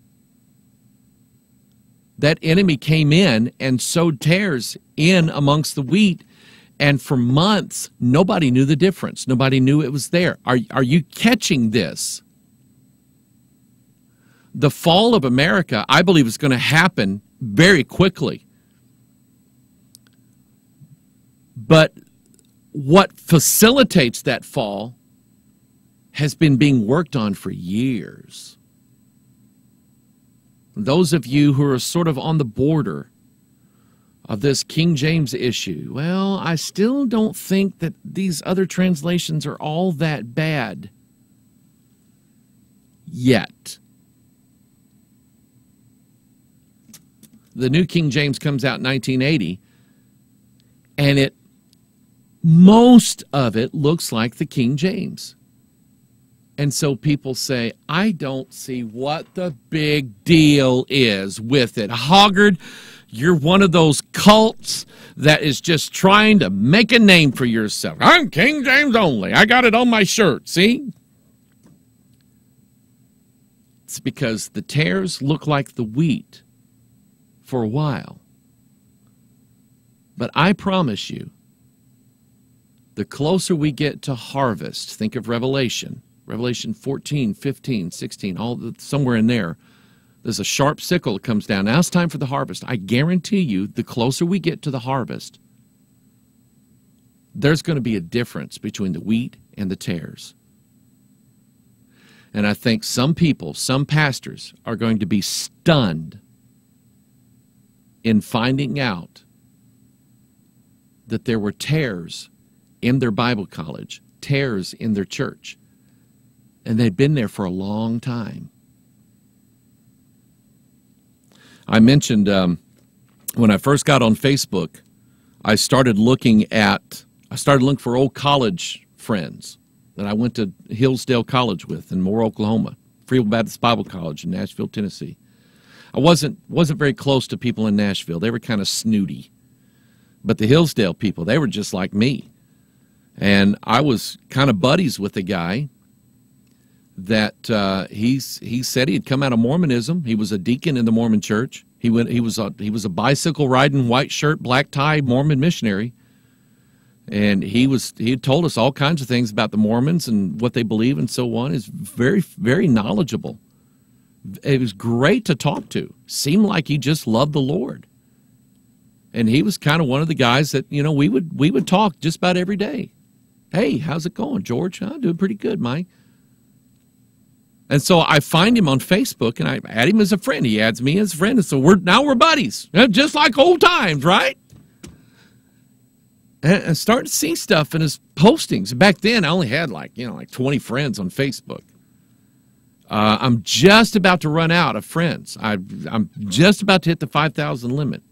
A: That enemy came in and sowed tares in amongst the wheat, and for months, nobody knew the difference. Nobody knew it was there. Are you catching this? The fall of America, I believe, is going to happen very quickly. But what facilitates that fall has been being worked on for years. Those of you who are sort of on the border of this King James issue, well, I still don't think that these other translations are all that bad yet. The New King James comes out in 1980, and most of it looks like the King James. And so people say, I don't see what the big deal is with it. Hoggard, you're one of those cults that is just trying to make a name for yourself. I'm King James only. I got it on my shirt, see? It's because the tares look like the wheat for a while. But I promise you, the closer we get to harvest, think of Revelation 14, 15, 16, somewhere in there, there's a sharp sickle that comes down. Now it's time for the harvest. I guarantee you, the closer we get to the harvest, there's going to be a difference between the wheat and the tares. And I think some people, some pastors, are going to be stunned in finding out that there were tares in their Bible college, tares in their church, and they'd been there for a long time. I mentioned when I first got on Facebook, I started looking for old college friends that I went to Hillsdale College with in Moore, Oklahoma, Freehold Baptist Bible College in Nashville, Tennessee. I wasn't very close to people in Nashville. They were kind of snooty. But the Hillsdale people, they were just like me. And I was kind of buddies with a guy that he said he had come out of Mormonism. He was a deacon in the Mormon church. He was a bicycle riding, white shirt, black tie Mormon missionary, and he had told us all kinds of things about the Mormons and what they believe and so on. Is very, very knowledgeable. It was great to talk to. Seemed like he just loved the Lord, and he was kind of one of the guys that we would talk just about every day. Hey, how's it going, George? I'm doing pretty good, Mike. And so I find him on Facebook, and I add him as a friend. He adds me as a friend, and so we're buddies, just like old times, right? And I started to see stuff in his postings. Back then, I only had like 20 friends on Facebook. I'm just about to run out of friends. I'm just about to hit the 5,000 limit.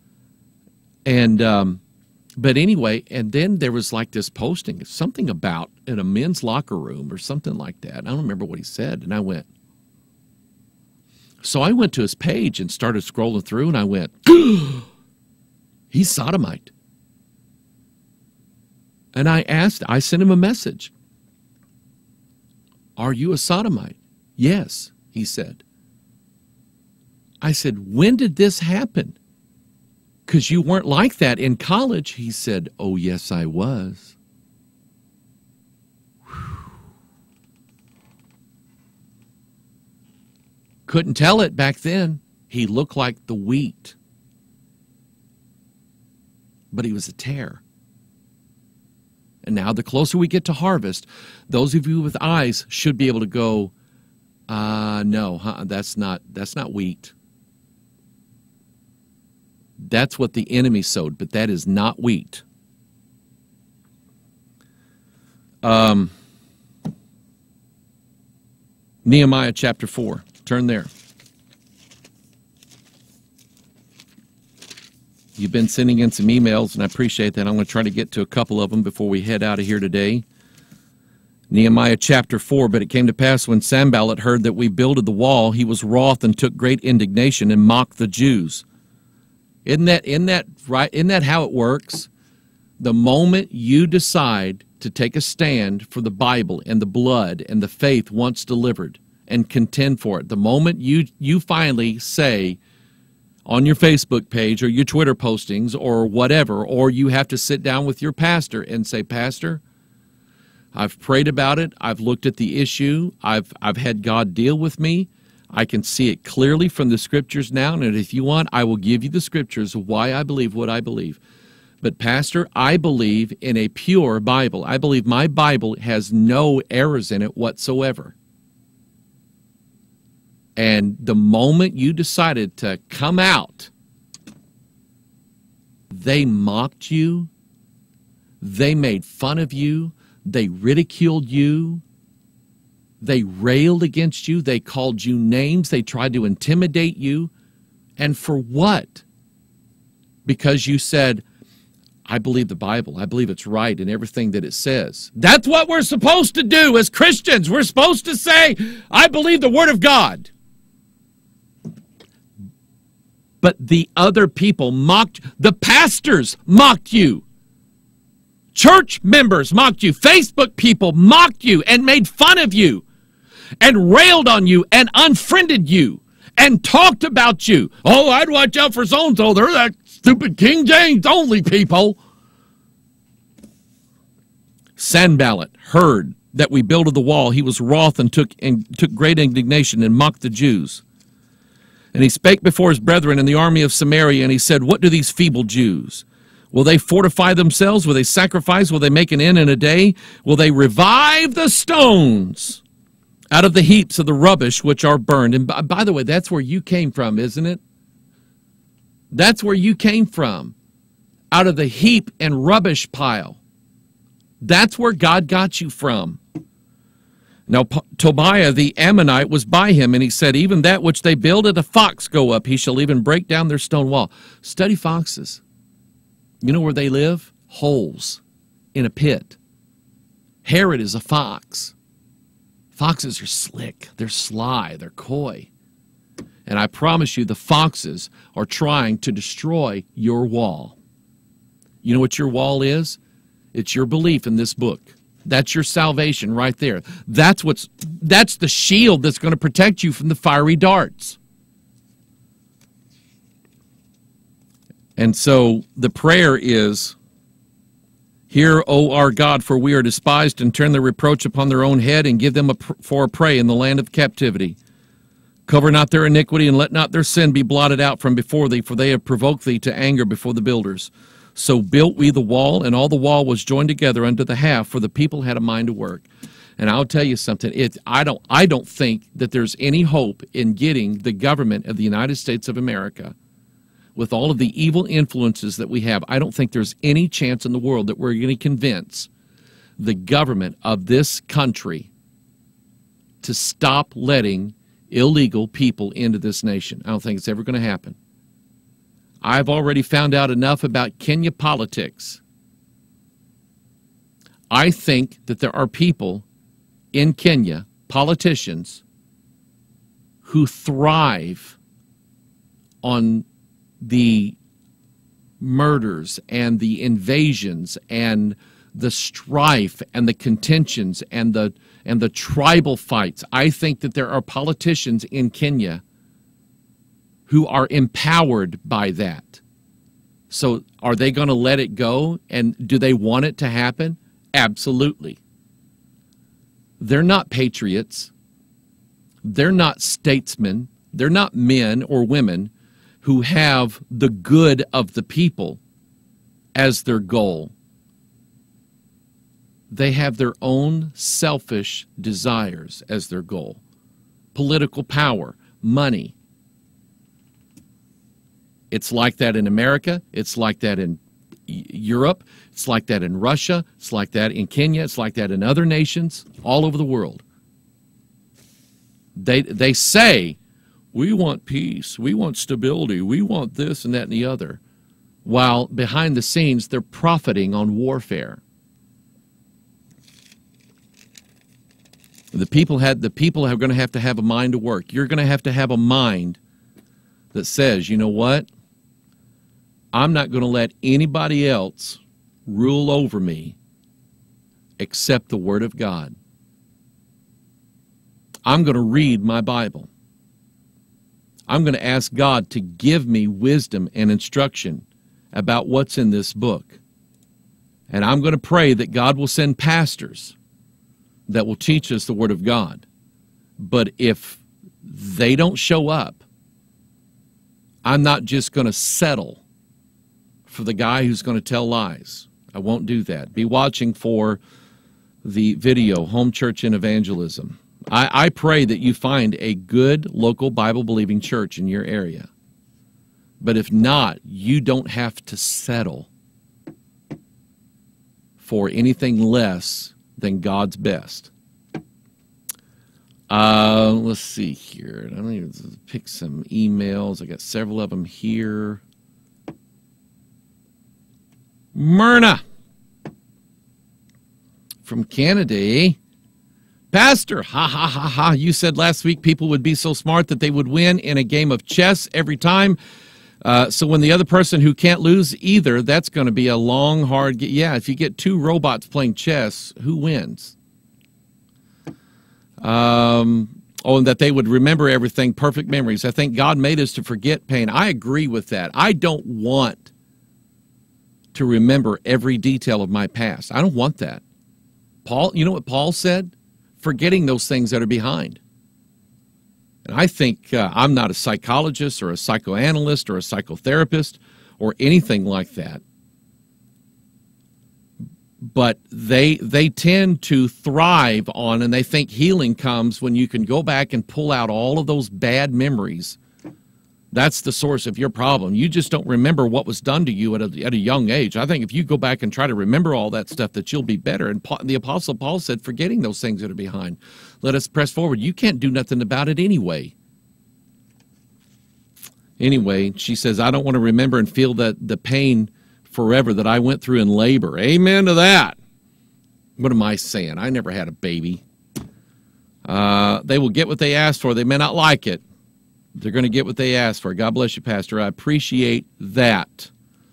A: And but anyway, and then there was like this posting, something about in a men's locker room or something like that. I don't remember what he said. And I went to his page and started scrolling through, and I went, he's sodomite. And I sent him a message. Are you a sodomite? Yes, he said. I said, when did this happen? Because you weren't like that in college. He said, oh, yes, I was. Whew. Couldn't tell it back then. He looked like the wheat. But he was a tare. And now the closer we get to harvest, those of you with eyes should be able to go, no, that's not wheat. That's what the enemy sowed, but that is not wheat. Nehemiah chapter 4. Turn there. You've been sending in some emails, and I appreciate that. I'm going to try to get to a couple of them before we head out of here today. Nehemiah chapter 4, but it came to pass when Sanballat heard that we builded the wall, he was wroth and took great indignation and mocked the Jews. Isn't that right? Isn't that how it works? The moment you decide to take a stand for the Bible and the blood and the faith once delivered and contend for it, the moment you finally say on your Facebook page or your Twitter postings or whatever, or you have to sit down with your pastor and say, Pastor, I've prayed about it. I've looked at the issue. I've had God deal with me. I can see it clearly from the scriptures now, and if you want, I will give you the scriptures of why I believe what I believe. But, Pastor, I believe in a pure Bible. I believe my Bible has no errors in it whatsoever. And the moment you decided to come out, they mocked you, they made fun of you, they ridiculed you, they railed against you, they called you names, they tried to intimidate you. And for what? Because you said, I believe the Bible. I believe it's right in everything that it says. That's what we're supposed to do as Christians. We're supposed to say, I believe the Word of God. But the other people mocked, the pastors mocked you. Church members mocked you. Facebook people mocked you and made fun of you and railed on you and unfriended you and talked about you. Oh, I'd watch out for so-and-so. They're that stupid King James only people. Sanballat heard that we builded the wall. He was wroth and took great indignation and mocked the Jews. And he spake before his brethren in the army of Samaria, and he said, what do these feeble Jews? Will they fortify themselves? Will they sacrifice? Will they make an end in a day? Will they revive the stones out of the heaps of the rubbish which are burned? And by the way, that's where you came from, isn't it? That's where you came from, out of the heap and rubbish pile. That's where God got you from. Now, Tobiah the Ammonite was by him, and he said, even that which they builded, a fox go up. He shall even break down their stone wall. Study foxes. You know where they live? Holes in a pit. Herod is a fox. Foxes are slick. They're sly. They're coy. And I promise you, the foxes are trying to destroy your wall. You know what your wall is? It's your belief in this book. That's your salvation right there. That's the shield that's going to protect you from the fiery darts. And so the prayer is, "Hear, O our God, for we are despised, and turn their reproach upon their own head, and give them for a prey in the land of captivity. Cover not their iniquity, and let not their sin be blotted out from before thee, for they have provoked thee to anger before the builders. So built we the wall, and all the wall was joined together unto the half, for the people had a mind to work." And I'll tell you something, I don't think that there's any hope in getting the government of the United States of America, with all of the evil influences that we have, I don't think there's any chance in the world that we're going to convince the government of this country to stop letting illegal people into this nation. I don't think it's ever going to happen. I've already found out enough about Kenya politics. I think that there are people in Kenya, politicians, who thrive on the murders and the invasions and the strife and the contentions and the tribal fights. I think that there are politicians in Kenya who are empowered by that. So are they going to let it go? And do they want it to happen? Absolutely. They're not patriots. They're not statesmen. They're not men or women who have the good of the people as their goal. They have their own selfish desires as their goal. Political power, money. It's like that in America. It's like that in Europe. It's like that in Russia. It's like that in Kenya. It's like that in other nations all over the world. They say, we want peace, we want stability, we want this and that and the other, while behind the scenes they're profiting on warfare. The people are going to have a mind to work. You're going to have a mind that says, you know what? I'm not going to let anybody else rule over me except the Word of God. I'm going to read my Bible. I'm going to ask God to give me wisdom and instruction about what's in this book. And I'm going to pray that God will send pastors that will teach us the Word of God. But if they don't show up, I'm not just going to settle for the guy who's going to tell lies. I won't do that. Be watching for the video, Home Church and Evangelism. I pray that you find a good local Bible-believing church in your area. But if not, you don't have to settle for anything less than God's best. Let's see here. Let me pick some emails. I got several of them here. Myrna from Canada. Pastor, ha, ha, ha, ha, you said last week people would be so smart that they would win in a game of chess every time. So when the other person who can't lose either, that's going to be a long, hard game. Yeah, if you get two robots playing chess, who wins? And that they would remember everything, perfect memories. I think God made us to forget pain. I agree with that. I don't want to remember every detail of my past. I don't want that. Paul, you know what Paul said? Forgetting those things that are behind. And I think I'm not a psychologist or a psychoanalyst or a psychotherapist or anything like that. But they tend to thrive on, and they think healing comes when you can go back and pull out all of those bad memories. That's the source of your problem. You just don't remember what was done to you at a young age. I think if you go back and try to remember all that stuff, that you'll be better. And the Apostle Paul said, forgetting those things that are behind, let us press forward. You can't do nothing about it anyway. Anyway, she says, I don't want to remember and feel the pain forever that I went through in labor. Amen to that. What am I saying? I never had a baby. They will get what they asked for. They may not like it. They're going to get what they asked for. God bless you, Pastor. I appreciate that.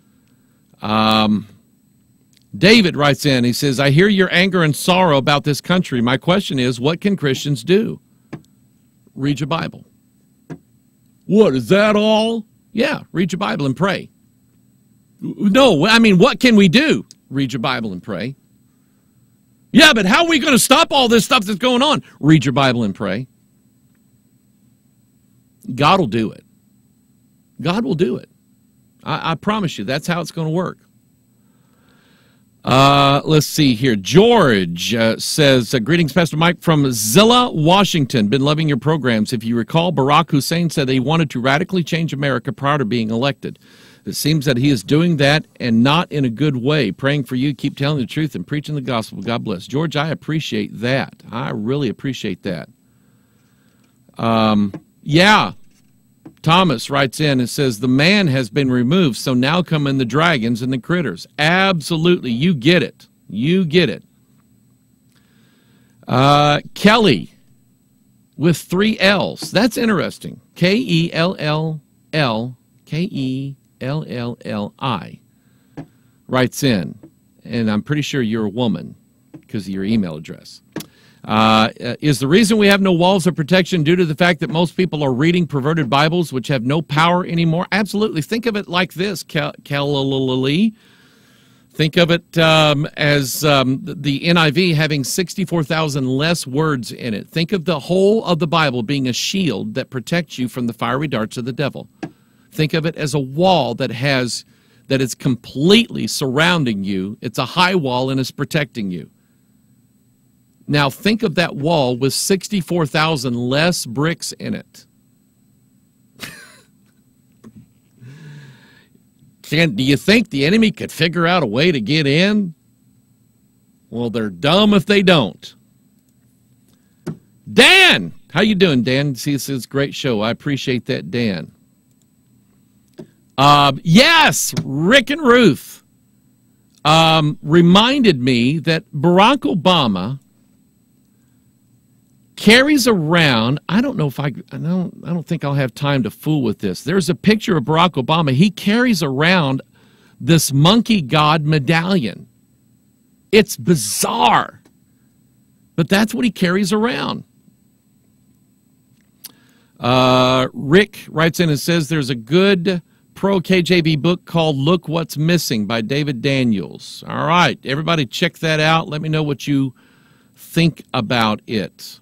A: David writes in. He says, I hear your anger and sorrow about this country. My question is, what can Christians do? Read your Bible. What, is that all? Yeah, read your Bible and pray. No, I mean, what can we do? Read your Bible and pray. Yeah, but how are we going to stop all this stuff that's going on? Read your Bible and pray. God will do it. God will do it. I promise you, that's how it's going to work. Let's see here. George says, greetings, Pastor Mike from Zillah, Washington. Been loving your programs. If you recall, Barack Hussein said that he wanted to radically change America prior to being elected. It seems that he is doing that and not in a good way. Praying for you. Keep telling the truth and preaching the gospel. God bless. George, I appreciate that. I really appreciate that. Yeah. Thomas writes in and says, the man has been removed, so now come in the dragons and the critters. Absolutely. You get it. You get it. Kelly with 3 L's. That's interesting. Kellelli writes in, and I'm pretty sure you're a woman because of your email address. Is the reason we have no walls of protection due to the fact that most people are reading perverted Bibles which have no power anymore? Absolutely. Think of it like this, Kellelli. Think of it as the NIV having 64,000 less words in it. Think of the whole of the Bible being a shield that protects you from the fiery darts of the devil. Think of it as a wall that is completely surrounding you. It's a high wall and it's protecting you. Now think of that wall with 64,000 less bricks in it. Do you think the enemy could figure out a way to get in? Well, they're dumb if they don't. Dan! How you doing, Dan? See, this is a great show. I appreciate that, Dan. Yes, Rick and Ruth reminded me that Barack Obama carries around, I don't think I'll have time to fool with this. There's a picture of Barack Obama. He carries around this monkey god medallion. It's bizarre, but that's what he carries around. Rick writes in and says there's a good pro-KJV book called Look What's Missing by David Daniels. All right, everybody check that out. Let me know what you think about it.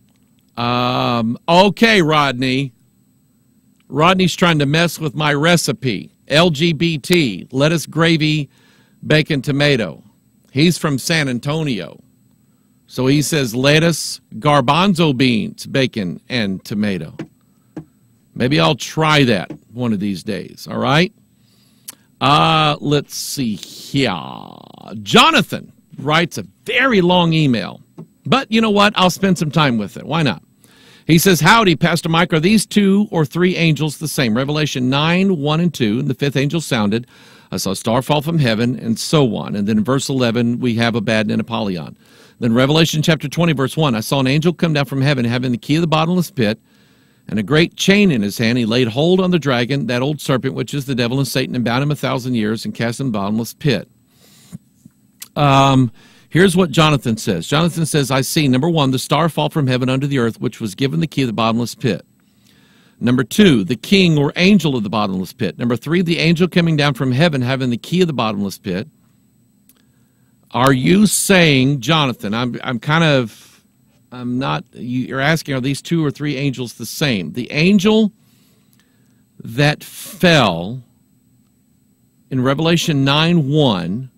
A: Okay, Rodney. Rodney's trying to mess with my recipe. LGBT, lettuce, gravy, bacon, tomato. He's from San Antonio. So he says lettuce, garbanzo beans, bacon, and tomato. Maybe I'll try that one of these days, all right? Let's see here. Jonathan writes a very long email. But you know what? I'll spend some time with it. Why not? He says, howdy, Pastor Mike. Are these 2 or 3 angels the same? Revelation 9, 1 and 2, and the 5th angel sounded. I saw a star fall from heaven, and so on. And then in verse 11, we have Abaddon and Apollyon. Then Revelation chapter 20, verse 1, I saw an angel come down from heaven, having the key of the bottomless pit, and a great chain in his hand. He laid hold on the dragon, that old serpent, which is the devil and Satan, and bound him 1,000 years, and cast him in the bottomless pit. Here's what Jonathan says. Jonathan says, I see, number 1, the star fall from heaven unto the earth, which was given the key of the bottomless pit. Number 2, the king or angel of the bottomless pit. Number 3, the angel coming down from heaven having the key of the bottomless pit. Are you saying, Jonathan, you're asking, are these 2 or 3 angels the same? The angel that fell in Revelation 9:1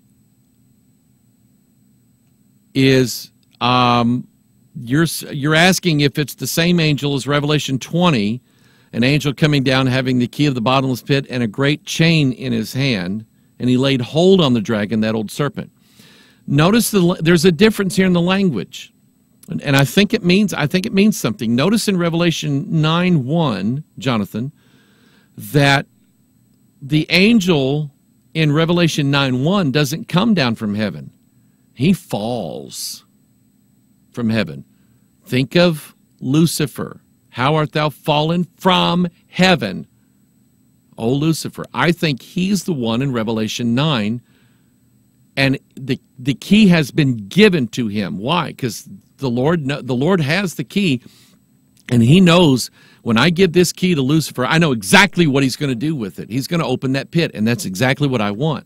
A: is you're asking if it's the same angel as Revelation 20, an angel coming down having the key of the bottomless pit and a great chain in his hand, and he laid hold on the dragon, that old serpent. Notice there's a difference here in the language, and I think it means something. Notice in Revelation 9:1, Jonathan, that the angel in Revelation 9:1 doesn't come down from heaven. He falls from heaven. Think of Lucifer. How art thou fallen from heaven, O Lucifer? I think he's the one in Revelation 9, and the key has been given to him. Why? Because the Lord has the key, And he knows when I give this key to Lucifer, I know exactly what he's going to do with it. He's going to open that pit, and that's exactly what I want.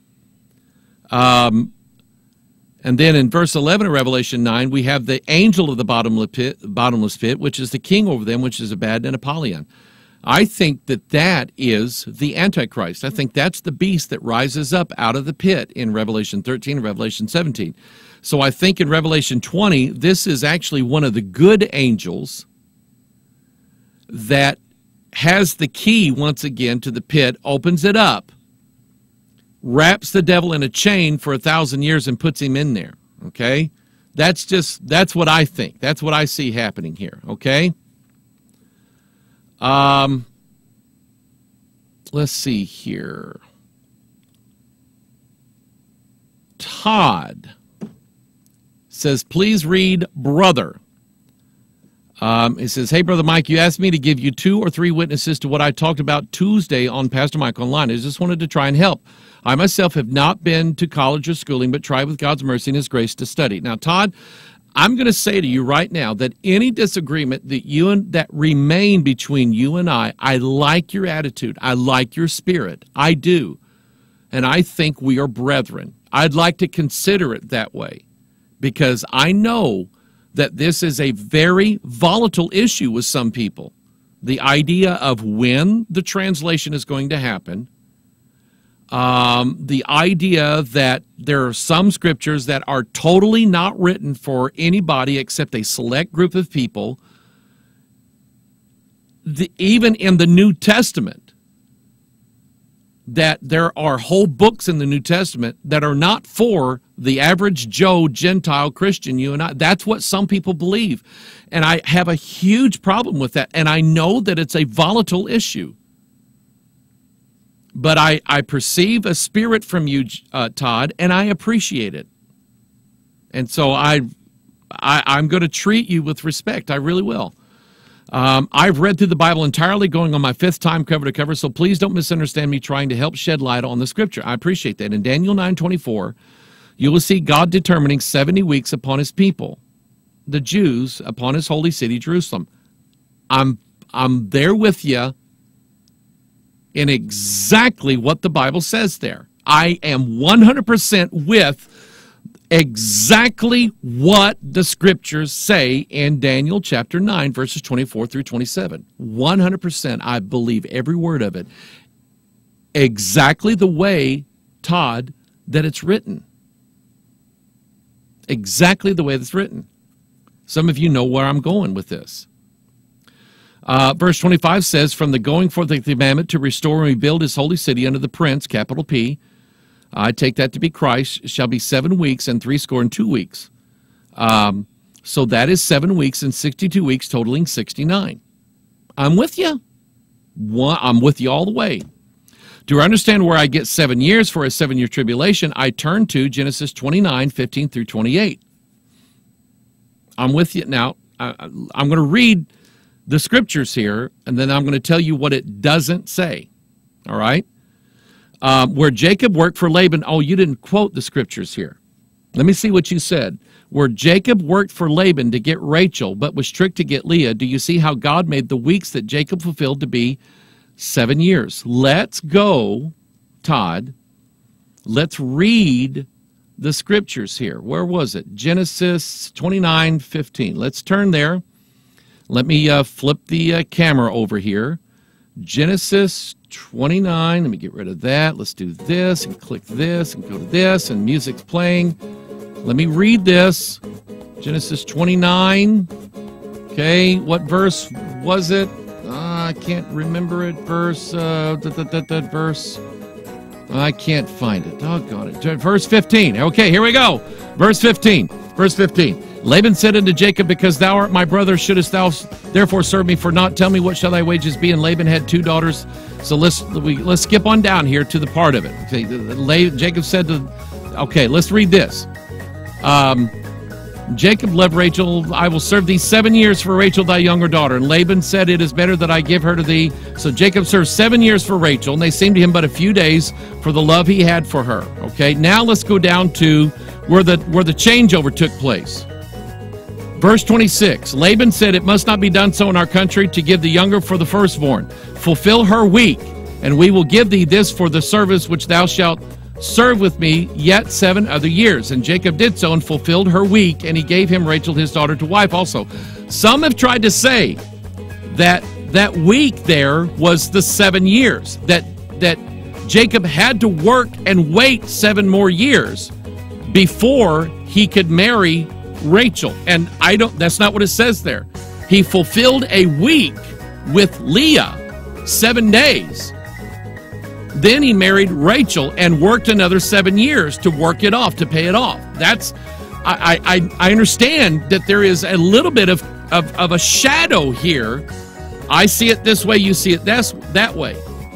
A: And then in verse 11 of Revelation 9, we have the angel of the bottomless pit, which is the king over them, which is Abaddon and Apollyon. I think that that is the Antichrist. I think that's the beast that rises up out of the pit in Revelation 13 and Revelation 17. So I think in Revelation 20, this is actually one of the good angels that has the key once again to the pit, opens it up, wraps the devil in a chain for 1,000 years and puts him in there, okay? That's what I think. That's what I see happening here, okay? Let's see here. Todd says, please read Brother. It says, hey, Brother Mike, you asked me to give you 2 or 3 witnesses to what I talked about Tuesday on Pastor Mike Online. I just wanted to try and help. I myself have not been to college or schooling, but tried with God's mercy and his grace to study. Now, Todd, I'm going to say to you right now that any disagreement that remain between you and I like your attitude. I like your spirit. I do. And I think we are brethren. I'd like to consider it that way because I know that this is a very volatile issue with some people. The idea of when the translation is going to happen, the idea that there are some scriptures that are totally not written for anybody except a select group of people, even in the New Testament, that there are whole books in the New Testament that are not for the average Joe Gentile Christian, you and I. That's what some people believe. And I have a huge problem with that. And I know that it's a volatile issue. But I perceive a spirit from you, Todd, and I appreciate it. And so I'm going to treat you with respect. I really will. I've read through the Bible entirely, going on my 5th time cover to cover, so please don't misunderstand me trying to help shed light on the Scripture. I appreciate that. In Daniel 9:24, you will see God determining 70 weeks upon his people, the Jews, upon his holy city, Jerusalem. I'm there with you in exactly what the Bible says there. I am 100% with exactly what the scriptures say in Daniel chapter 9, verses 24 through 27. 100%. I believe every word of it. Exactly the way, Todd, that it's written. Exactly the way that's written. Some of you know where I'm going with this. Verse 25 says, from the going forth of the commandment to restore and rebuild his holy city under the prince, capital P, I take that to be Christ, shall be 7 weeks and 62 weeks. So that is 7 weeks and 62 weeks, totaling 69. I'm with you. I'm with you all the way. To understand where I get 7 years for a 7-year tribulation, I turn to Genesis 29, 15 through 28. I'm with you. Now, I'm going to read the scriptures here, and then I'm going to tell you what it doesn't say. All right? Where Jacob worked for Laban. Oh, you didn't quote the scriptures here. Let me see what you said. Where Jacob worked for Laban to get Rachel, but was tricked to get Leah, do you see how God made the weeks that Jacob fulfilled to be 7 years? Let's go, Todd. Let's read the scriptures here. Where was it? Genesis 29, 15. Let's turn there. Let me flip the camera over here. Genesis 29. Let me get rid of that. Let's do this and click this and go to this, and music's playing. Let me read this. Genesis 29. Okay, what verse was it? I can't remember it. Verse, verse. I can't find it. Doggone it. Verse 15. Okay, here we go. Verse 15. Verse 15. Laban said unto Jacob, because thou art my brother, shouldest thou therefore serve me for naught? Tell me, what shall thy wages be? And Laban had 2 daughters. So let's skip on down here to the part of it. Okay, Jacob said to, okay, let's read this. Jacob loved Rachel. I will serve thee 7 years for Rachel, thy younger daughter. And Laban said, it is better that I give her to thee. So Jacob served 7 years for Rachel, and they seemed to him but a few days for the love he had for her. Okay, now let's go down to where the changeover took place. Verse 26, Laban said, "It must not be done so in our country to give the younger for the firstborn. Fulfill her week, and we will give thee this for the service which thou shalt serve with me yet 7 other years." And Jacob did so and fulfilled her week, and he gave him Rachel his daughter to wife also. Some have tried to say that that week there was the 7 years, that Jacob had to work and wait 7 more years before he could marry Rachel. And that's not what it says there. He fulfilled a week with Leah, 7 days. Then he married Rachel and worked another 7 years to work it off, to pay it off. I understand that there is a little bit of a shadow here. I see it this way, you see it that way.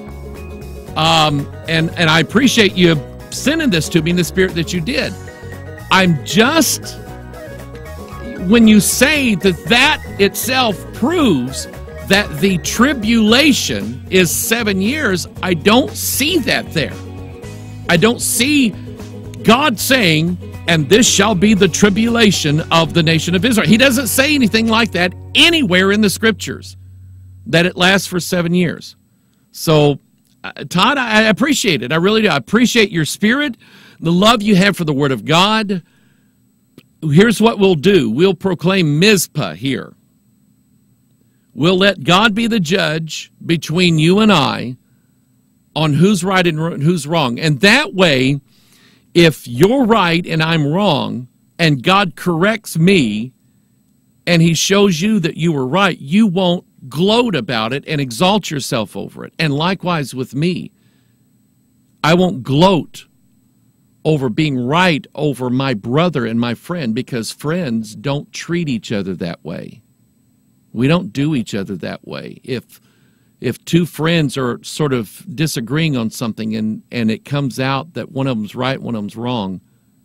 A: And I appreciate you sending this to me in the spirit that you did. I'm just, when you say that itself proves that the tribulation is 7 years, I don't see that there. I don't see God saying, "And this shall be the tribulation of the nation of Israel." He doesn't say anything like that anywhere in the scriptures, that it lasts for 7 years. So, Todd, I appreciate it. I really do. I appreciate your spirit, the love you have for the Word of God. Here's what we'll do. We'll proclaim Mizpah here. We'll let God be the judge between you and I on who's right and who's wrong. And that way, if you're right and I'm wrong, and God corrects me, and he shows you that you were right, you won't gloat about it and exalt yourself over it. And likewise with me, I won't gloat over being right over my brother and my friend, because friends don't treat each other that way. We don't do each other that way. If two friends are sort of disagreeing on something and it comes out that one of them's right, one of them's wrong,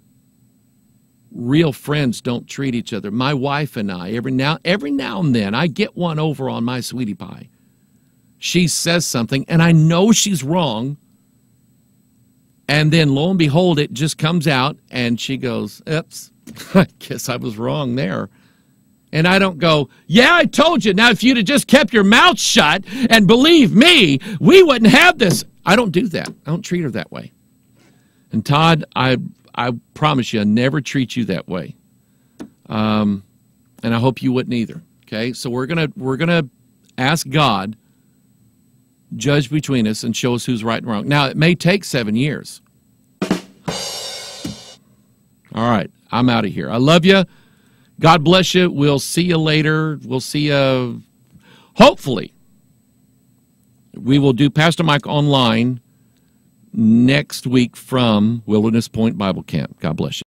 A: real friends don't treat each other. My wife and I, every now and then, I get one over on my sweetie pie. She says something, and I know she's wrong, and then lo and behold, it just comes out, and she goes, "Oops, I guess I was wrong there." And I don't go, "Yeah, I told you. Now, if you'd have just kept your mouth shut and believed me, we wouldn't have this." I don't do that. I don't treat her that way. And Todd, I promise you, I never treat you that way. And I hope you wouldn't either. Okay, so we're gonna ask God, judge between us and show us who's right and wrong. Now, it may take 7 years. All right, I'm out of here. I love you. God bless you. We'll see you later. We'll see you, hopefully. We will do Pastor Mike online next week from Wilderness Point Bible Camp. God bless you.